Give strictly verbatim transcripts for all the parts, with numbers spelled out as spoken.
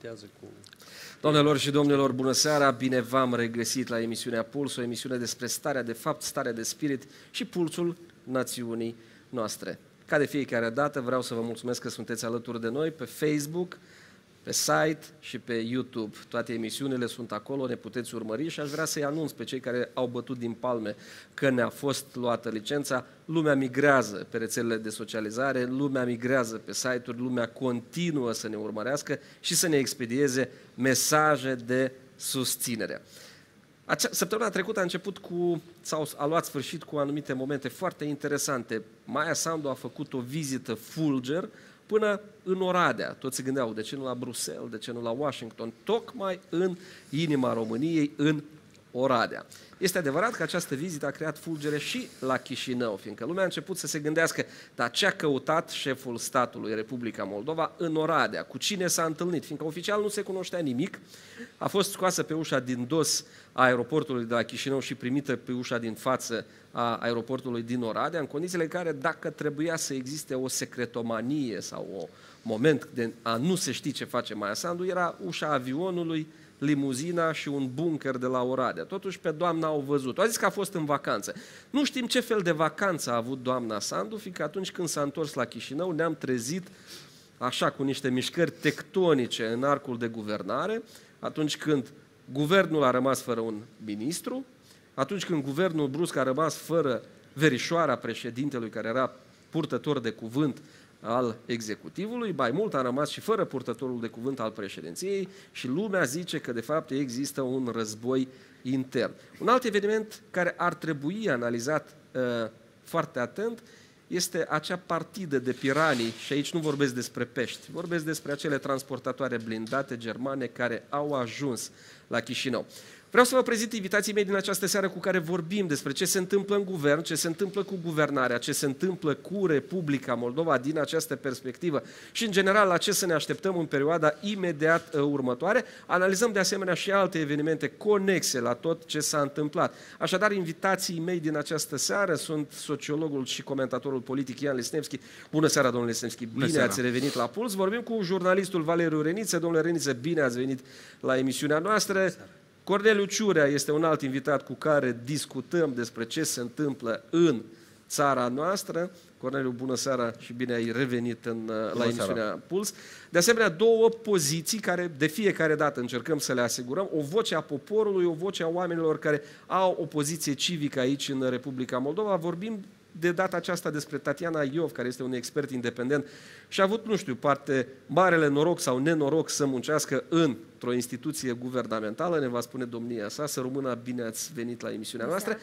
completează cu... Doamnelor și domnilor, bună seara! Bine v-am regăsit la emisiunea Puls, o emisiune despre starea de fapt, starea de spirit și pulsul națiunii noastre. Ca de fiecare dată vreau să vă mulțumesc că sunteți alături de noi pe Facebook, pe site și pe YouTube. Toate emisiunile sunt acolo, ne puteți urmări și aș vrea să-i anunț pe cei care au bătut din palme că ne-a fost luată licența. Lumea migrează pe rețelele de socializare, lumea migrează pe site-uri, lumea continuă să ne urmărească și să ne expedieze mesaje de susținere. Acea, săptămâna trecută a început cu, sau a luat sfârșit cu anumite momente foarte interesante. Maia Sandu a făcut o vizită fulger până în Oradea. Toți se gândeau, de ce nu la Bruxelles, de ce nu la Washington, tocmai în inima României, în Oradea. Este adevărat că această vizită a creat fulgere și la Chișinău, fiindcă lumea a început să se gândească, dar ce a căutat șeful statului Republica Moldova în Oradea, cu cine s-a întâlnit, fiindcă oficial nu se cunoștea nimic, a fost scoasă pe ușa din dos a aeroportului de la Chișinău și primită pe ușa din față a aeroportului din Oradea, în condițiile în care, dacă trebuia să existe o secretomanie sau un moment de a nu se ști ce face Maia Sandu, era ușa avionului, limuzina și un bunker de la Oradea. Totuși pe doamna au văzut. A zis că a fost în vacanță. Nu știm ce fel de vacanță a avut doamna Sandu, fiindcă atunci când s-a întors la Chișinău ne-am trezit așa cu niște mișcări tectonice în arcul de guvernare, atunci când guvernul a rămas fără un ministru, atunci când guvernul brusc a rămas fără verișoara președintelui, care era purtător de cuvânt al executivului, mai mult a rămas și fără purtătorul de cuvânt al președinției și lumea zice că de fapt există un război intern. Un alt eveniment care ar trebui analizat uh, foarte atent este acea partidă de piranii, și aici nu vorbesc despre pești, vorbesc despre acele transportatoare blindate germane care au ajuns la Chișinău. Vreau să vă prezint invitații mei din această seară cu care vorbim despre ce se întâmplă în guvern, ce se întâmplă cu guvernarea, ce se întâmplă cu Republica Moldova din această perspectivă și, în general, la ce să ne așteptăm în perioada imediat următoare. Analizăm de asemenea și alte evenimente conexe la tot ce s-a întâmplat. Așadar, invitații mei din această seară sunt sociologul și comentatorul politic Ian Lisnevski. Bună seara, domnule Lisnevski, bine seara. ați revenit la Puls. Vorbim cu jurnalistul Valeriu Reniță. Domnule Reniță, bine ați venit la emisiunea noastră. Corneliu Ciurea este un alt invitat cu care discutăm despre ce se întâmplă în țara noastră. Corneliu, bună seara și bine ai revenit în, la emisiunea seara. Puls. De asemenea, două poziții care de fiecare dată încercăm să le asigurăm. O voce a poporului, o voce a oamenilor care au o poziție civică aici în Republica Moldova. Vorbim de data aceasta despre Tatiana Iov, care este un expert independent și a avut, nu știu, parte marele noroc sau nenoroc să muncească într-o instituție guvernamentală, ne va spune domnia sa. Să rămână, bine ați venit la emisiunea noastră.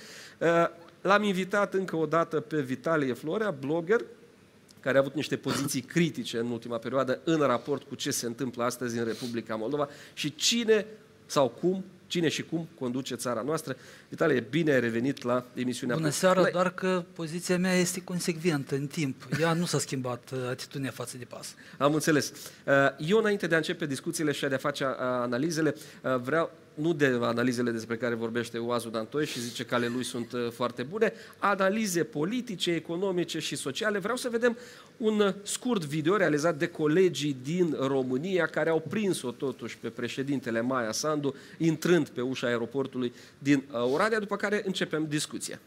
L-am invitat încă o dată pe Vitalie Florea, blogger, care a avut niște poziții critice în ultima perioadă în raport cu ce se întâmplă astăzi în Republica Moldova și cine sau cum Cine și cum conduce țara noastră. Vitalie, bine ai revenit la emisiunea. Bună seara, la... doar că poziția mea este consecventă în timp. Ea nu s-a schimbat atitudinea față de pas. Am înțeles. Eu, înainte de a începe discuțiile și de a face analizele, vreau, nu de analizele despre care vorbește Oazu Dantoi și zice că ale lui sunt foarte bune, analize politice, economice și sociale. Vreau să vedem un scurt video realizat de colegii din România care au prins-o totuși pe președintele Maia Sandu intrând pe ușa aeroportului din Oradea, după care începem discuția.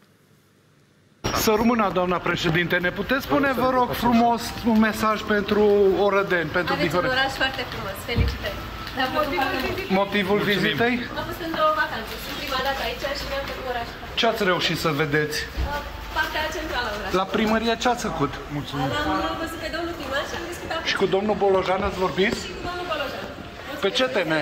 Să rămână, doamna președinte, ne puteți spune, vă rog frumos, un mesaj pentru orădeni, pentru Aveți diferențe? un oraș foarte frumos, felicitări. Motivul vizitei? Am fost în două vacanțe, sunt prima dată aici și mi-am făcut orașul. Ce ați reușit să vedeți? Partea centrală a orașului. La primărie ce ați făcut? Mulțumim. L-am văzut pe domnul primar și am discutat Și cu domnul Bolojan ați vorbit? și cu domnul Bolojan. Pe ce teme?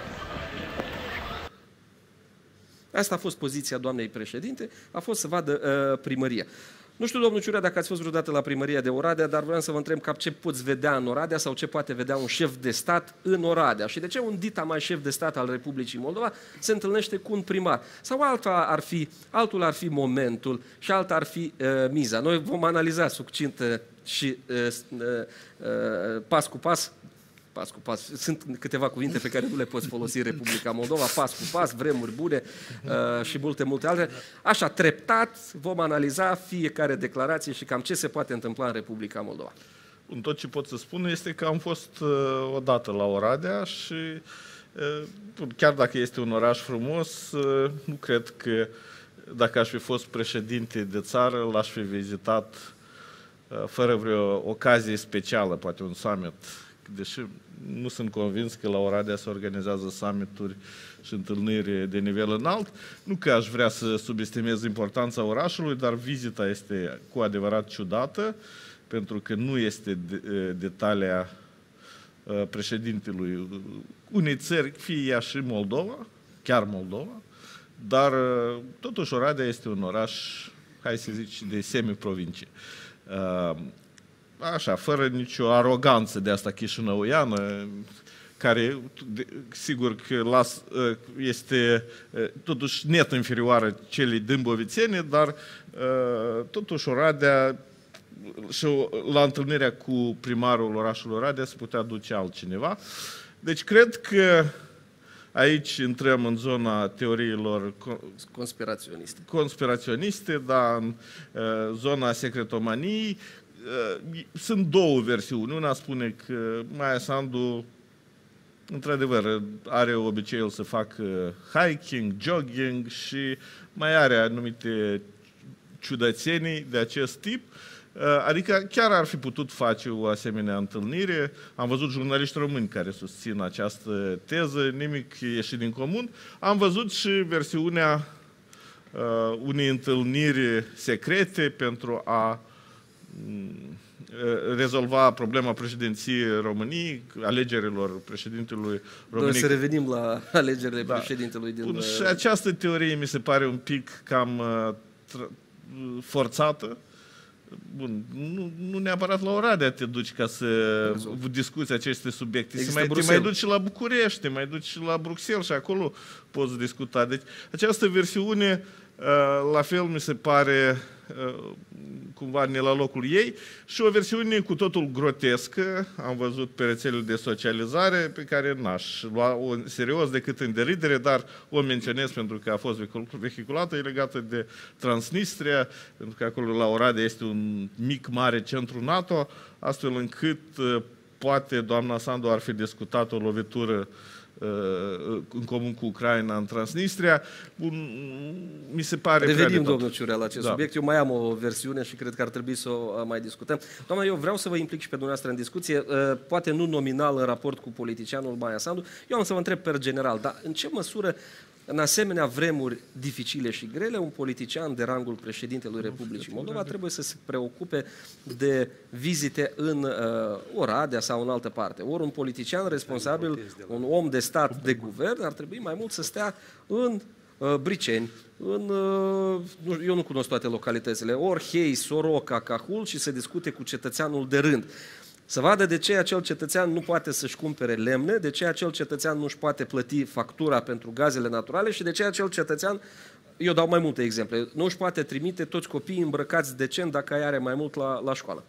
Asta a fost poziția doamnei președinte, a fost să vadă uh, primăria. Nu știu, domnul Ciurea, dacă ați fost vreodată la primăria de Oradea, dar vreau să vă întreb cam ce poți vedea în Oradea sau ce poate vedea un șef de stat în Oradea și de ce un dita mai șef de stat al Republicii Moldova se întâlnește cu un primar. Sau alta ar fi, altul ar fi momentul și alta ar fi uh, miza. Noi vom analiza succint uh, și uh, uh, uh, pas cu pas. Pas cu pas. Sunt câteva cuvinte pe care nu le poți folosi Republica Moldova, pas cu pas, vremuri bune uh, și multe, multe alte. Așa, treptat vom analiza fiecare declarație și cam ce se poate întâmpla în Republica Moldova. în tot ce pot să spun este că am fost uh, odată la Oradea și uh, chiar dacă este un oraș frumos, uh, nu cred că dacă aș fi fost președinte de țară, l-aș fi vizitat uh, fără vreo ocazie specială, poate un summit, deși nu sunt convins că la Oradea se organizează summituri și întâlniri de nivel înalt. Nu că aș vrea să subestimez importanța orașului, dar vizita este cu adevărat ciudată, pentru că nu este de, de talia uh, președintelui unei țări, fie ea și Moldova, chiar Moldova, dar uh, totuși Oradea este un oraș, hai să zici, de semi-provincie. Uh, așa, fără nicio aroganță de asta chișinăuiană, care, sigur că las, este totuși net inferioară celei dâmbovițene, dar totuși Oradea și la întâlnirea cu primarul orașului Oradea se putea duce altcineva. Deci cred că aici intrăm în zona teoriilor conspiraționiste, conspiraționiste, dar în zona secretomaniei. Sunt două versiuni. Una spune că Maia Sandu într-adevăr are obiceiul să facă hiking, jogging și mai are anumite ciudățenii de acest tip. Adică chiar ar fi putut face o asemenea întâlnire. Am văzut jurnaliști români care susțin această teză, nimic ieșit din comun. Am văzut și versiunea uh, unei întâlniri secrete pentru a rezolva problema președinției României, alegerilor președintelui României. Noi să revenim la alegerile da. președintelui din... Bun, și această teorie mi se pare un pic cam uh, forțată. Bun, nu, nu neapărat la Oradea te duci ca să Rezolv. discuți aceste subiecte. Mai, te mai duci și la București, te mai duci și la Bruxelles și acolo poți discuta. Deci această versiune uh, la fel mi se pare cumva ne la locul ei și o versiune cu totul grotescă, am văzut pe rețelele de socializare, pe care n-aș lua-o serios decât în deridere, dar o menționez pentru că a fost vehiculată, e legată de Transnistria, pentru că acolo la Oradea este un mic, mare centru NATO, astfel încât poate doamna Sandu ar fi discutat o lovitură în comun cu Ucraina în Transnistria. Bun, mi se pare Revenim, domnul Ciurea, la acest da. subiect. Eu mai am o versiune și cred că ar trebui să o mai discutăm. Doamna, eu vreau să vă implic și pe dumneavoastră în discuție, poate nu nominal în raport cu politicianul Maia Sandu. Eu am să vă întreb per general, dar în ce măsură, în asemenea vremuri dificile și grele, un politician de rangul președintelui Republicii Moldova trebuie să se preocupe de vizite în uh, Oradea sau în altă parte. Ori un politician responsabil, un om de stat, de guvern, ar trebui mai mult să stea în uh, Briceni, în, uh, eu nu cunosc toate localitățile, Orhei, Soroca, Cahul și să discute cu cetățeanul de rând. Să vadă de ce acel cetățean nu poate să-și cumpere lemne, de ce acel cetățean nu-și poate plăti factura pentru gazele naturale și de ce acel cetățean, eu dau mai multe exemple, nu își poate trimite toți copiii îmbrăcați decent dacă ai are mai mult la, la școală.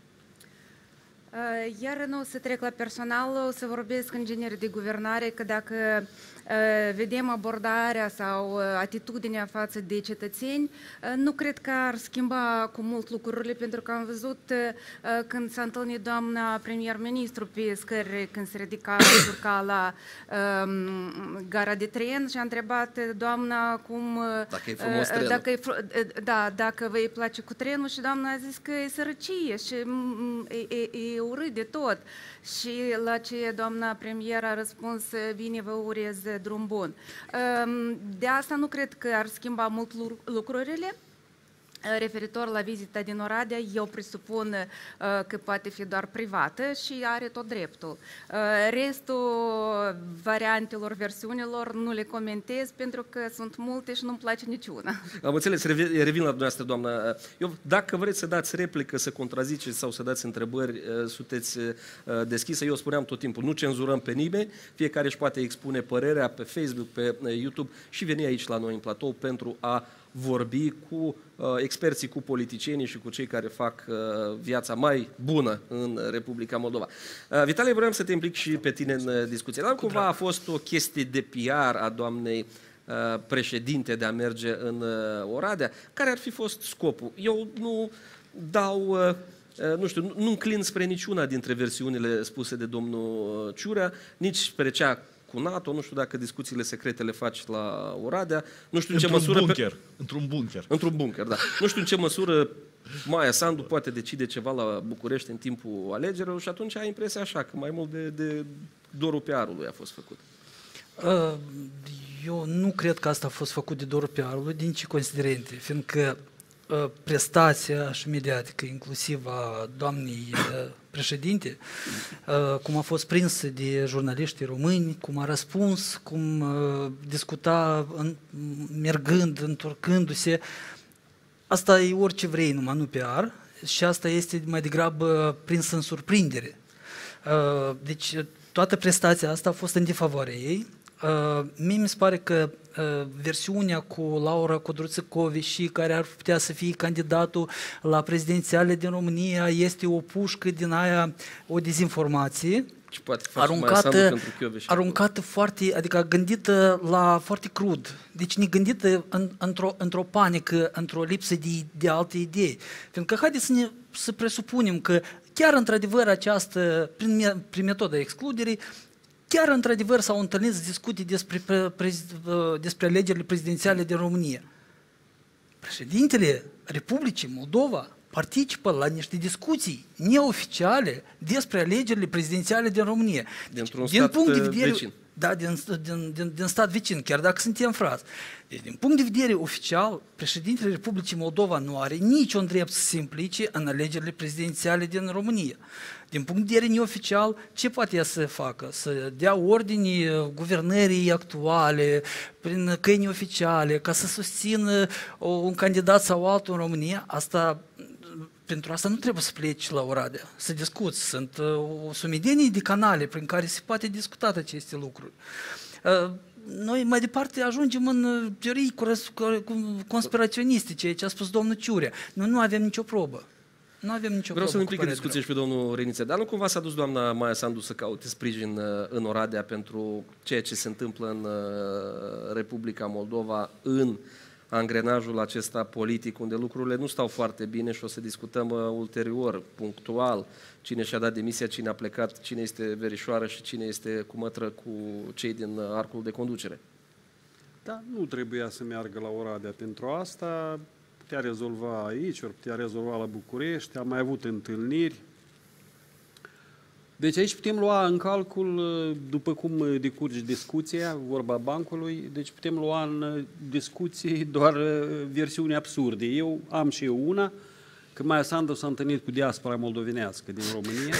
Iar nu o să trec la personal, o să vorbesc în genere de guvernare, că dacă vedem abordarea sau atitudinea față de cetățeni, nu cred că ar schimba cu mult lucrurile, pentru că am văzut când s-a întâlnit doamna premier-ministru pe scări, când se ridica urca la um, gara de tren și a întrebat doamna cum... Dacă e frumos trenul. Dacă e, da, dacă vă îi place cu trenul și doamna a zis că e sărăcie și e, e, e urât de tot. Și la ce doamna premier a răspuns, bine, vă urez drum bun. De asta nu cred că ar schimba mult lucrurile. Referitor la vizita din Oradea, eu presupun uh, că poate fi doar privată și are tot dreptul. Uh, restul variantelor, versiunilor nu le comentez pentru că sunt multe și nu-mi place niciuna. Am înțeles, revin, revin la dumneavoastră, doamnă. Eu, dacă vreți să dați replică, să contraziceți sau să dați întrebări, uh, sunteți uh, deschisă. Eu spuneam tot timpul, nu cenzurăm pe nimeni, fiecare își poate expune părerea pe Facebook, pe uh, YouTube și veni aici la noi în platou pentru a vorbi cu uh, experții, cu politicienii și cu cei care fac uh, viața mai bună în Republica Moldova. Uh, Vitalie, vreau să te implic și pe tine în uh, discuție. Dar cumva a fost o chestie de P R a doamnei uh, președinte de a merge în uh, Oradea. Care ar fi fost scopul? Eu nu dau uh, nu știu, nu, nu înclin spre niciuna dintre versiunile spuse de domnul Ciurea, nici spre cea cu NATO, nu știu dacă discuțiile secrete le faci la Oradea, nu știu în ce măsură... Bunker, pe... Într-un bunker. Într-un bunker, da. Nu știu în ce măsură Maia Sandu poate decide ceva la București în timpul alegerilor și atunci ai impresia așa, că mai mult de, de dorul P R-ului a fost făcut. Eu nu cred că asta a fost făcut de dorul P R-ului, din ce considerente, fiindcă prestația și mediatică, inclusiv a doamnei președinte, cum a fost prinsă de jurnaliștii români, cum a răspuns, cum discuta mergând, întorcându-se, asta e orice vrei, numai nu P R, și asta este mai degrabă prins în surprindere. Deci toată prestația asta a fost în defavoarea ei. Uh, mie mi se pare că uh, versiunea cu Laura Codruță-Kövesi, care ar putea să fie candidatul la prezidențiale din România, este o pușcă din aia, o dezinformație, și poate aruncată, aruncată foarte, adică gândită la foarte crud, deci ne gândită în, într-o, într-o panică, într-o lipsă de, de alte idei. Pentru că haideți să, ne, să presupunem că chiar într-adevăr această, prin, prin metoda excluderii, chiar într-adevăr s-au întâlnit să discute despre, despre alegerile prezidențiale din România. Președintele Republicii Moldova participă la niște discuții neoficiale despre alegerile prezidențiale din România. Dintr-un din stat punct de vedere, vecin. Da, din, din, din, din stat vecin, chiar dacă suntem frați. Deci, din punct de vedere oficial, președintele Republicii Moldova nu are niciun drept să se implice în alegerile prezidențiale din România. Din punct de vedere neoficial, ce poate ea să facă? Să dea ordini guvernării actuale, prin căi neoficiale, ca să susțină un candidat sau altul în România? Asta, pentru asta nu trebuie să pleci la Oradea, să discuți. Sunt o sumedenie de canale prin care se poate discuta aceste lucruri. Noi mai departe ajungem în teorii conspiraționiste, ceea ce a spus domnul Ciurea. Noi nu avem nicio probă. Nu avem nicio Vreau să-l implic în discuție și pe domnul Reniță. Dar nu cumva s-a dus doamna Maia Sandu să caute sprijin în Oradea pentru ceea ce se întâmplă în Republica Moldova, în angrenajul acesta politic, unde lucrurile nu stau foarte bine și o să discutăm ulterior, punctual, cine și-a dat demisia, cine a plecat, cine este verișoară și cine este cu mătră cu cei din arcul de conducere. Da, nu trebuia să meargă la Oradea pentru asta. Putea rezolva aici, ori putea rezolva la București, am mai avut întâlniri. Deci aici putem lua în calcul, după cum decurge discuția, vorba bancului, deci putem lua în discuții doar versiuni absurde. Eu am și eu una, că Maia Sandu s-a întâlnit cu diaspora moldovenească din România.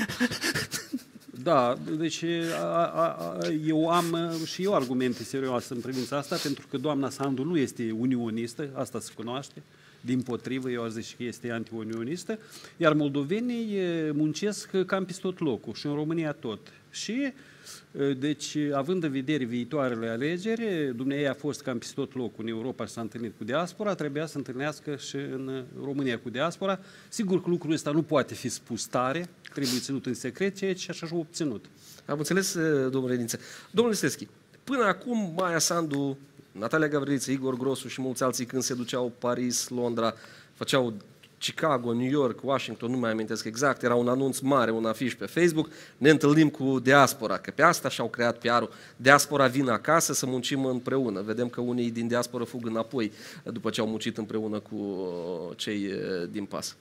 Da, deci a, a, eu am și eu argumente serioase în privința asta, pentru că doamna Sandu nu este unionistă, asta se cunoaște, dimpotrivă, eu aș zice că este anti-unionistă, iar moldovenii muncesc cam peste tot locul și în România tot. Și, deci, având în vedere viitoarele alegeri, dumneavoastră a fost cam peste tot locul în Europa și s-a întâlnit cu diaspora, trebuia să întâlnească și în România cu diaspora. Sigur că lucrul ăsta nu poate fi spus tare, trebuie ținut în secret, ceea ce așa și-a obținut. Am înțeles, domnul Reniță. Domnule Steschi, până acum Maia Sandu, Natalia Gavriliță, Igor Grosu și mulți alții când se duceau Paris, Londra, făceau Chicago, New York, Washington, nu mai amintesc exact, era un anunț mare, un afiș pe Facebook, ne întâlnim cu diaspora, că pe asta și-au creat P R-ul. Diaspora vine acasă să muncim împreună. Vedem că unii din diaspora fug înapoi după ce au muncit împreună cu cei din PAS.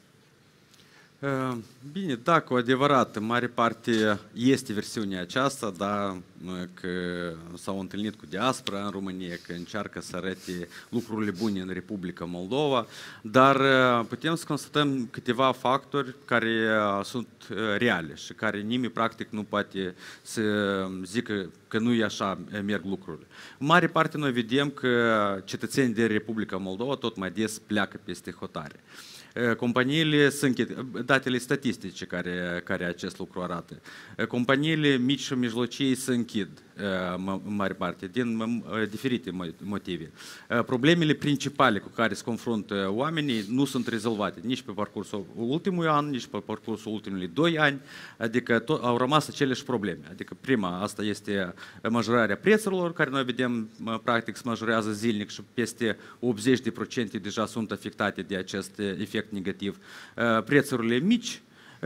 Bine, da, cu adevărat, în mare parte este versiunea aceasta, da, că s-au întâlnit cu diaspora în România, că încearcă să arate lucrurile bune în Republica Moldova, dar putem să constatăm câteva factori care sunt reale și care nimeni practic nu poate să zică că nu e așa merg lucrurile. În mare parte noi vedem că cetățenii din Republica Moldova tot mai des pleacă peste hotare. Companiile se închid, datele statistice care, care acest lucru arată. Companiile mici și mijlocii se închid. în mare parte, din diferite motive. Problemele principale cu care se confruntă oamenii nu sunt rezolvate nici pe parcursul ultimului an, nici pe parcursul ultimului doi ani, adică tot, au rămas aceleași probleme. Adică prima, asta este majorarea prețurilor, care noi vedem, practic, se majorează zilnic și peste optzeci la sută deja sunt afectate de acest efect negativ. Prețurile mici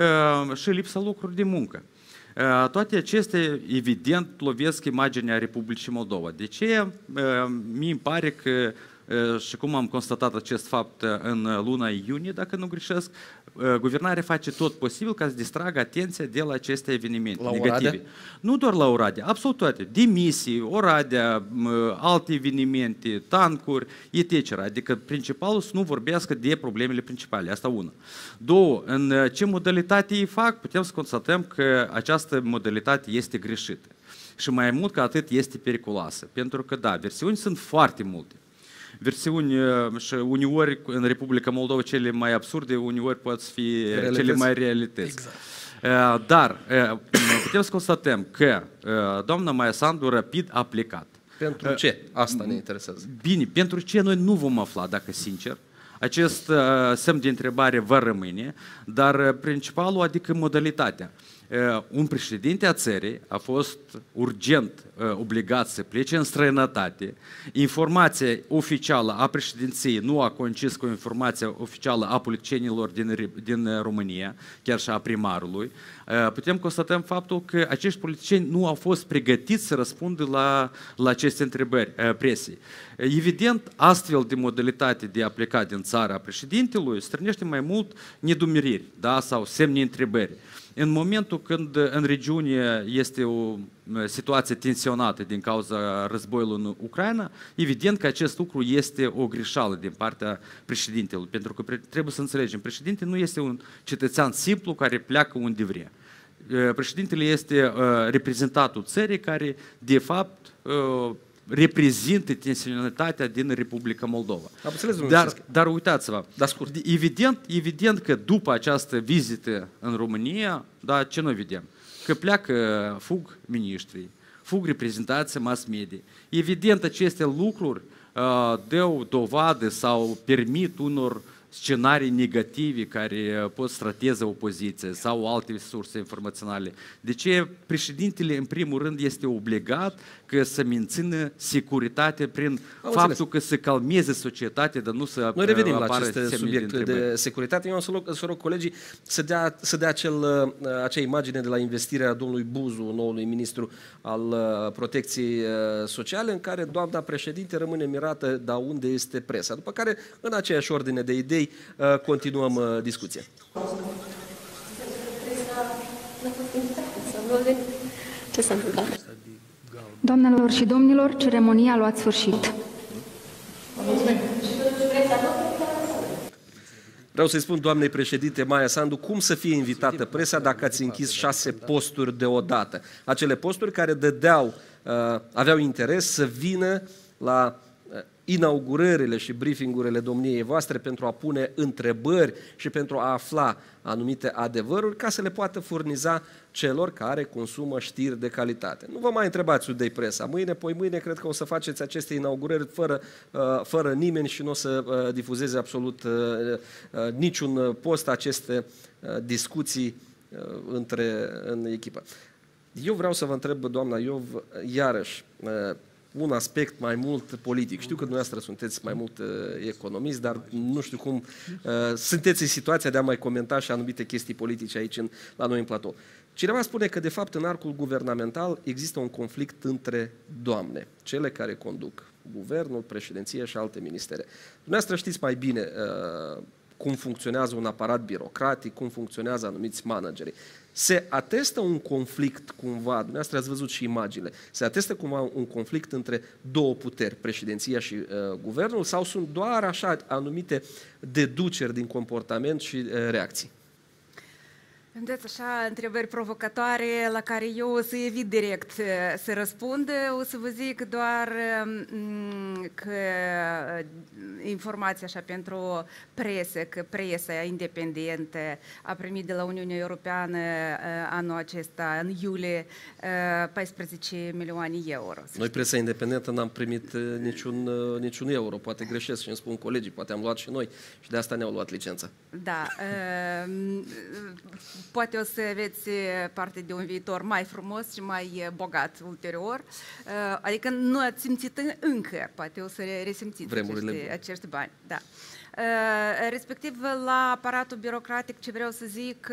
și lipsa locurilor de muncă. Toate acestea, evident, lovesc imaginea Republicii Moldova. De ce? Mi îmi pare că, și cum am constatat acest fapt în luna iunie, dacă nu greșesc, guvernarea face tot posibil ca să distragă atenția de la aceste evenimente la negative. Oradea? Nu doar la Oradea, absolut toate. Demisii, Oradea, alte evenimente, tancuri, et cetera. Adică principalul să nu vorbească de problemele principale. Asta una. Două, în ce modalitate îi fac, putem să constatăm că această modalitate este greșită. Și mai mult ca atât este periculoasă. Pentru că, da, versiuni sunt foarte multe. Versiuni și uneori în Republica Moldova cele mai absurde, uneori pot fi realități. Cele mai realități. Exact. Dar putem să constatăm că doamna Maia Sandu rapid a plecat. Pentru ce? Asta ne interesează. Bine, pentru ce noi nu vom afla, dacă sincer. Acest semn de întrebare va rămâne, dar principalul, adică modalitatea. Un președinte a țării a fost urgent obligat să plece în străinătate. Informația oficială a președinției nu a coincis cu informația oficială a politicienilor din, din România, chiar și a primarului. Putem constatăm faptul că acești politicieni nu au fost pregătiți să răspundă la, la aceste întrebări presei. Evident, astfel de modalitate de a pleca din țara președintelui strânește mai mult nedumeriri, da? Sau semne întrebări. În momentul când în regiune este o situație tensionată din cauza războiului în Ucraina, evident că acest lucru este o greșeală din partea președintelui, pentru că trebuie să înțelegem, președintele nu este un cetățean simplu care pleacă unde vrea. Președintele este reprezentatul țării care, de fapt, reprezintă tensionalitatea din Republica Moldova. Am înțeles, dar, dar uitați-vă, da, scurt. Evident, evident că după această vizită în România, da, ce noi vedem? Că pleacă, fug miniștrii, fug reprezentația mass media. Evident, aceste lucruri uh, dau dovadă sau permit unor scenarii negative care pot strateza opoziția sau alte surse informaționale. De ce președintele, în primul rând, este obligat că să mențină securitatea prin Am faptul înțeles. că să calmeze societatea, dar nu să Noi revenim la apară aceste subiecte de, de securitate. Eu am să rog, să rog colegii să dea, să dea acel, acea imagine de la investirea domnului Buzu, noului ministru al protecției sociale, în care doamna președinte rămâne mirată de unde este presa. După care, în aceeași ordine de idei, continuăm discuția. Ce s-a întâmplat? Doamnelor și domnilor, ceremonia a luat sfârșit. Vreau să-i spun doamnei președinte Maia Sandu cum să fie invitată presa dacă ați închis șase posturi deodată. Acele posturi care dădeau, aveau interes să vină la inaugurările și briefingurile domniei voastre pentru a pune întrebări și pentru a afla anumite adevăruri ca să le poată furniza celor care consumă știri de calitate. Nu vă mai întrebați unde-i presa. Mâine, poi mâine, cred că o să faceți aceste inaugurări fără, fără nimeni și nu o să difuzeze absolut niciun post aceste discuții între, în echipă. Eu vreau să vă întreb, doamna Iov, iarăși, un aspect mai mult politic. Știu că dumneavoastră sunteți mai mult uh, economist, dar nu știu cum uh, sunteți în situația de a mai comenta și anumite chestii politice aici în, la noi în platou. Cineva spune că, de fapt, în arcul guvernamental există un conflict între doamne, cele care conduc guvernul, președinție și alte ministere. Dumneavoastră știți mai bine uh, cum funcționează un aparat birocratic, cum funcționează anumiți manageri. Se atestă un conflict cumva, dumneavoastră ați văzut și imaginile, se atestă cumva un conflict între două puteri, președinția și uh, guvernul, sau sunt doar așa anumite deduceri din comportament și uh, reacții? Îmi dați așa întrebări provocatoare la care eu o să evit direct să răspund. O să vă zic doar că informația așa pentru presă, că presa independentă a primit de la Uniunea Europeană anul acesta, în iulie, paisprezece milioane euro. Noi, presa independentă, n-am primit niciun, niciun euro. Poate greșesc și îmi spun colegii, poate am luat și noi și de asta ne-au luat licența. Da. Poate o să aveți parte de un viitor mai frumos și mai bogat ulterior. Adică nu ați simțit încă, poate o să resimțiți acești, acești bani. Da. Respectiv, la aparatul birocratic, ce vreau să zic,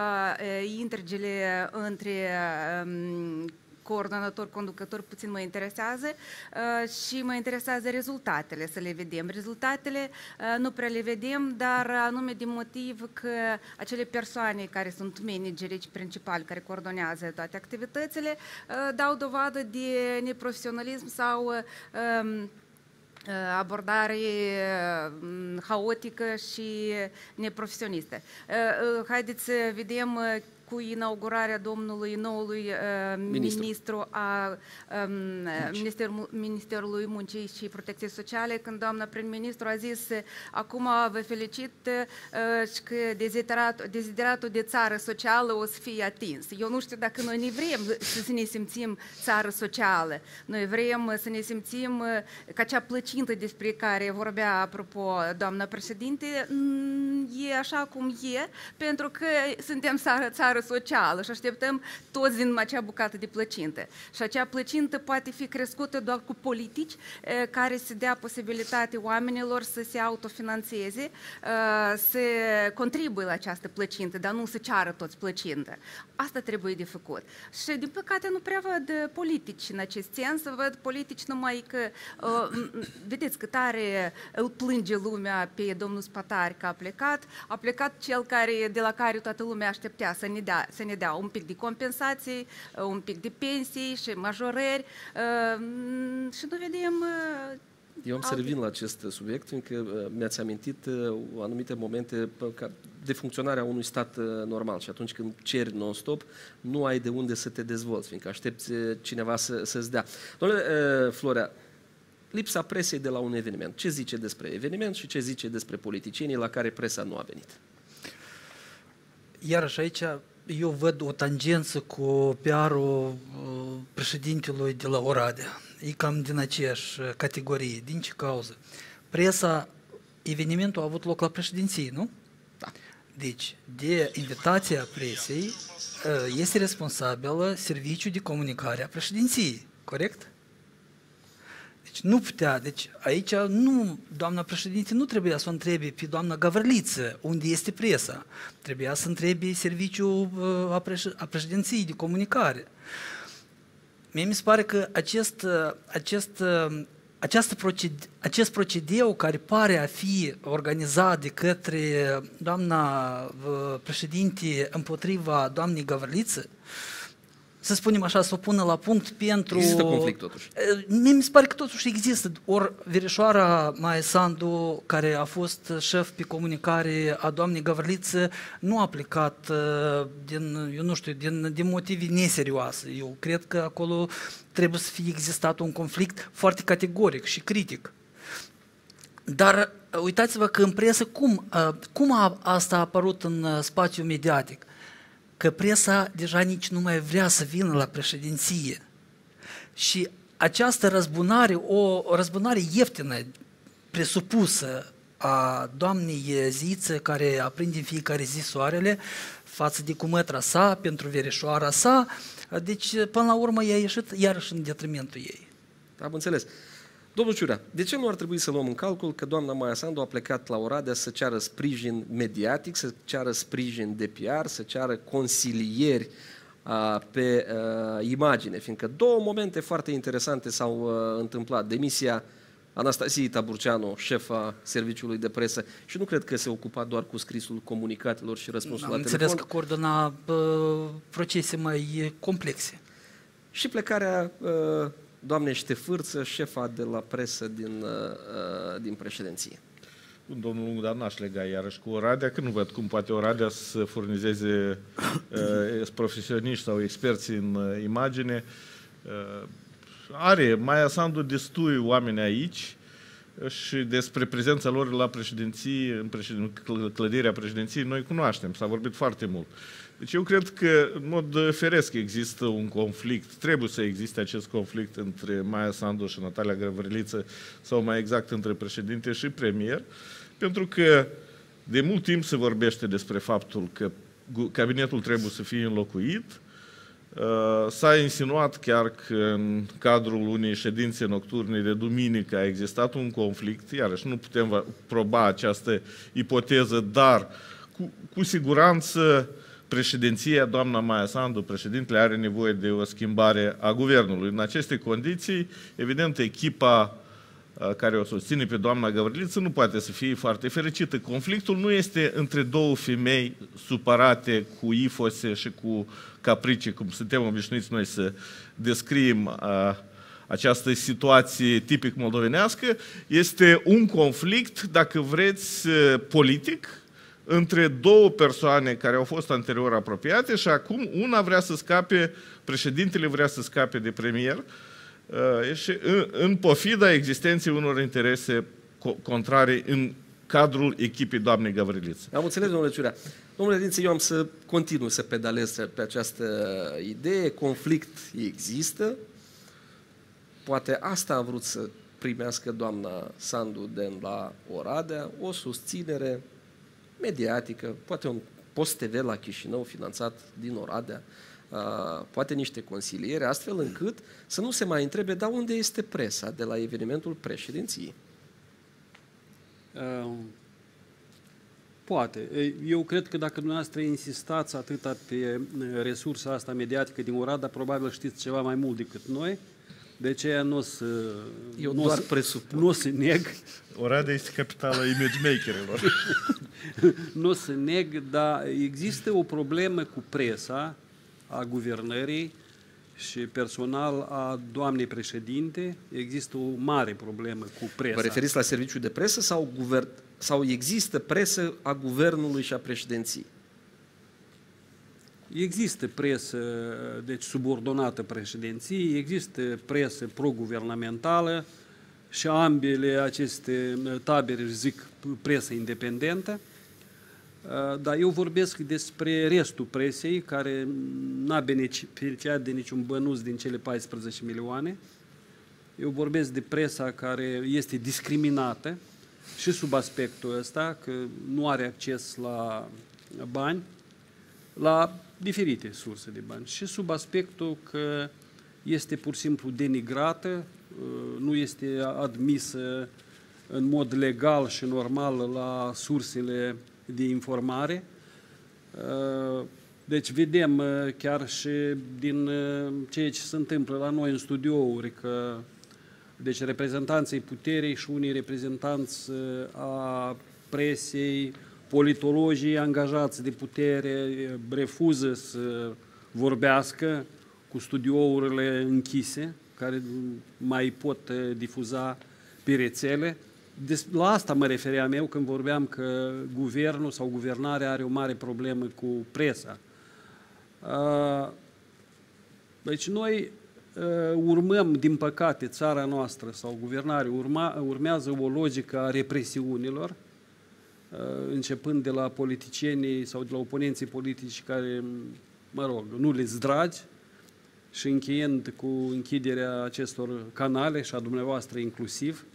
intrigele între coordonator, conducător, puțin mă interesează uh, și mă interesează rezultatele, să le vedem. Rezultatele uh, nu prea le vedem, dar anume din motiv că acele persoane care sunt managerii principali, care coordonează toate activitățile, uh, dau dovadă de neprofesionalism sau uh, abordare haotică și neprofesionistă. Haideți să vedem cu inaugurarea domnului noului uh, ministru, ministru a um, Ministerul, Ministerului Muncii și Protecției Sociale, când doamna prim-ministru a zis: acum vă felicit uh, și că dezideratul, dezideratul de țară socială o să fie atins. Eu nu știu dacă noi ne vrem să ne simțim țară socială. Noi vrem să ne simțim uh, că acea plăcintă despre care vorbea, apropo, doamna președinte, e așa cum e, pentru că suntem țară, țară socială și așteptăm toți din acea bucată de plăcintă. Și acea plăcintă poate fi crescută doar cu politici eh, care să dea posibilitate oamenilor să se autofinanțeze, eh, să contribuie la această plăcintă, dar nu să ceară toți plăcintă. Asta trebuie de făcut. Și, din păcate, nu prea văd politici în acest sens, văd politici numai că, eh, vedeți cât tare îl plânge lumea pe domnul Spatari că a plecat, a plecat cel care, de la care toată lumea așteptea să ne dea să ne dea un pic de compensații, un pic de pensii și majorări și nu vedem... Eu am să revin la acest subiect, fiindcă mi-ați amintit anumite momente de funcționarea unui stat normal și atunci când ceri non-stop, nu ai de unde să te dezvolți, fiindcă aștepți cineva să, să-ți dea. Domnule Florea, lipsa presei de la un eveniment. Ce zice despre eveniment și ce zice despre politicienii la care presa nu a venit? Iarăși aici eu văd o tangență cu P R-ul președintelui de la Oradea. E cam din aceeași categorie. Din ce cauză? Presa, evenimentul a avut loc la președinție, nu? Da. Deci, de invitația presei este responsabilă Serviciul de Comunicare a președinției, corect? Deci nu putea, deci aici nu, doamna președinte nu trebuia să o întrebe pe doamna Gavărliță unde este presa, trebuia să întrebe serviciul a, preș a președinției de comunicare. Mie mi se pare că acest, acest, această proced, acest procedeu care pare a fi organizat de către doamna președinte împotriva doamnei Gavărliță, să spunem așa, să o pună la punct pentru... Există conflict totuși. Mie mi se pare că totuși există. Ori verișoara Maia Sandu, care a fost șef pe comunicare a doamnei Gavărliță, nu a plecat din, eu nu știu, din, din motive neserioase. Eu cred că acolo trebuie să fie existat un conflict foarte categoric și critic. Dar uitați-vă că în presă, cum, cum a, asta a apărut în spațiul mediatic? Că presa deja nici nu mai vrea să vină la președinție. Și această răzbunare, o răzbunare ieftină, presupusă a doamnei Ziță, care aprinde în fiecare zi soarele, față de cumătra sa, pentru verișoara sa, deci până la urmă i-a ieșit iarăși în detrimentul ei. Am înțeles. Domnul Ciurea, de ce nu ar trebui să luăm în calcul că doamna Maia Sandu a plecat la Oradea să ceară sprijin mediatic, să ceară sprijin de P R, să ceară consilieri a, pe a, imagine, fiindcă două momente foarte interesante s-au a, întâmplat. Demisia Anastasiei Taburceanu, șefa serviciului de presă, și nu cred că se ocupa doar cu scrisul comunicatelor și răspunsul la telefon. Am înțeles că coordona uh, procese mai complexe. Și plecarea uh, doamnei Ștefârță, șefa de la presă din, uh, din președinție. domnul Lungu, dar n-aș lega iarăși cu Oradea, că nu văd cum poate Oradea să furnizeze uh, profesioniști sau experți în uh, imagine. Uh, are Maia Sandu destui oameni aici și despre prezența lor la președinții, în președin, clădirea președinției, noi cunoaștem, s-a vorbit foarte mult. Deci eu cred că, în mod firesc, există un conflict, trebuie să existe acest conflict între Maia Sandu și Natalia Găvriliță, sau mai exact între președinte și premier, pentru că de mult timp se vorbește despre faptul că cabinetul trebuie să fie înlocuit. S-a insinuat chiar că în cadrul unei ședințe nocturne de duminică a existat un conflict, iarăși nu putem proba această ipoteză, dar cu, cu siguranță președinția, doamna Maia Sandu, președintele, are nevoie de o schimbare a guvernului. În aceste condiții, evident, echipa care o susține pe doamna Găvriliță nu poate să fie foarte fericită. Conflictul nu este între două femei supărate cu ifose și cu caprice, cum suntem obișnuiți noi să descriem a, această situație tipic moldovenească. Este un conflict, dacă vreți, politic, între două persoane care au fost anterior apropiate și acum una vrea să scape, președintele vrea să scape de premier, și în pofida existenței unor interese contrare în cadrul echipei doamnei Găvriliță. Am înțeles, domnule Ciurea. Domnule Dință, eu am să continui să pedalez pe această idee. Conflict există. Poate asta a vrut să primească doamna Sandu de la Oradea, o susținere mediatică, poate un post T V la Chișinău finanțat din Oradea, poate niște consiliere, astfel încât să nu se mai întrebe, dar unde este presa de la evenimentul președinției? Uh, poate. Eu cred că dacă dumneavoastră insistați atâta pe resursa asta mediatică din Oradea, probabil știți ceva mai mult decât noi, de aceea nu o să... Eu doar presupun. Nu o să neg. Oradea este capitala image-makerilor. Nu o să neg, dar există o problemă cu presa a guvernării și personal a doamnei președinte. Există o mare problemă cu presa. Vă referiți la serviciul de presă sau, guvern... sau există presă a guvernului și a președinției? Există presă, deci subordonată președinției, există presă pro-guvernamentală și ambele aceste tabere zic presă independentă, dar eu vorbesc despre restul presei care n-a beneficiat de niciun bănuț din cele paisprezece milioane. Eu vorbesc de presa care este discriminată și sub aspectul ăsta, că nu are acces la bani, la diferite surse de bani și sub aspectul că este pur și simplu denigrată, nu este admisă în mod legal și normal la sursele de informare. Deci vedem chiar și din ceea ce se întâmplă la noi în studiouri că deci reprezentanții puterii și unii reprezentanți a presei, politologii angajați de putere refuză să vorbească cu studiourile închise, care mai pot difuza pe rețele. La asta mă refeream eu când vorbeam că guvernul sau guvernarea are o mare problemă cu presa. Deci noi urmăm, din păcate, țara noastră sau guvernarea urma, urmează o logică a represiunilor, începând de la politicienii sau de la oponenții politici care, mă rog, nu le-s dragi și încheiând cu închiderea acestor canale și a dumneavoastră inclusiv.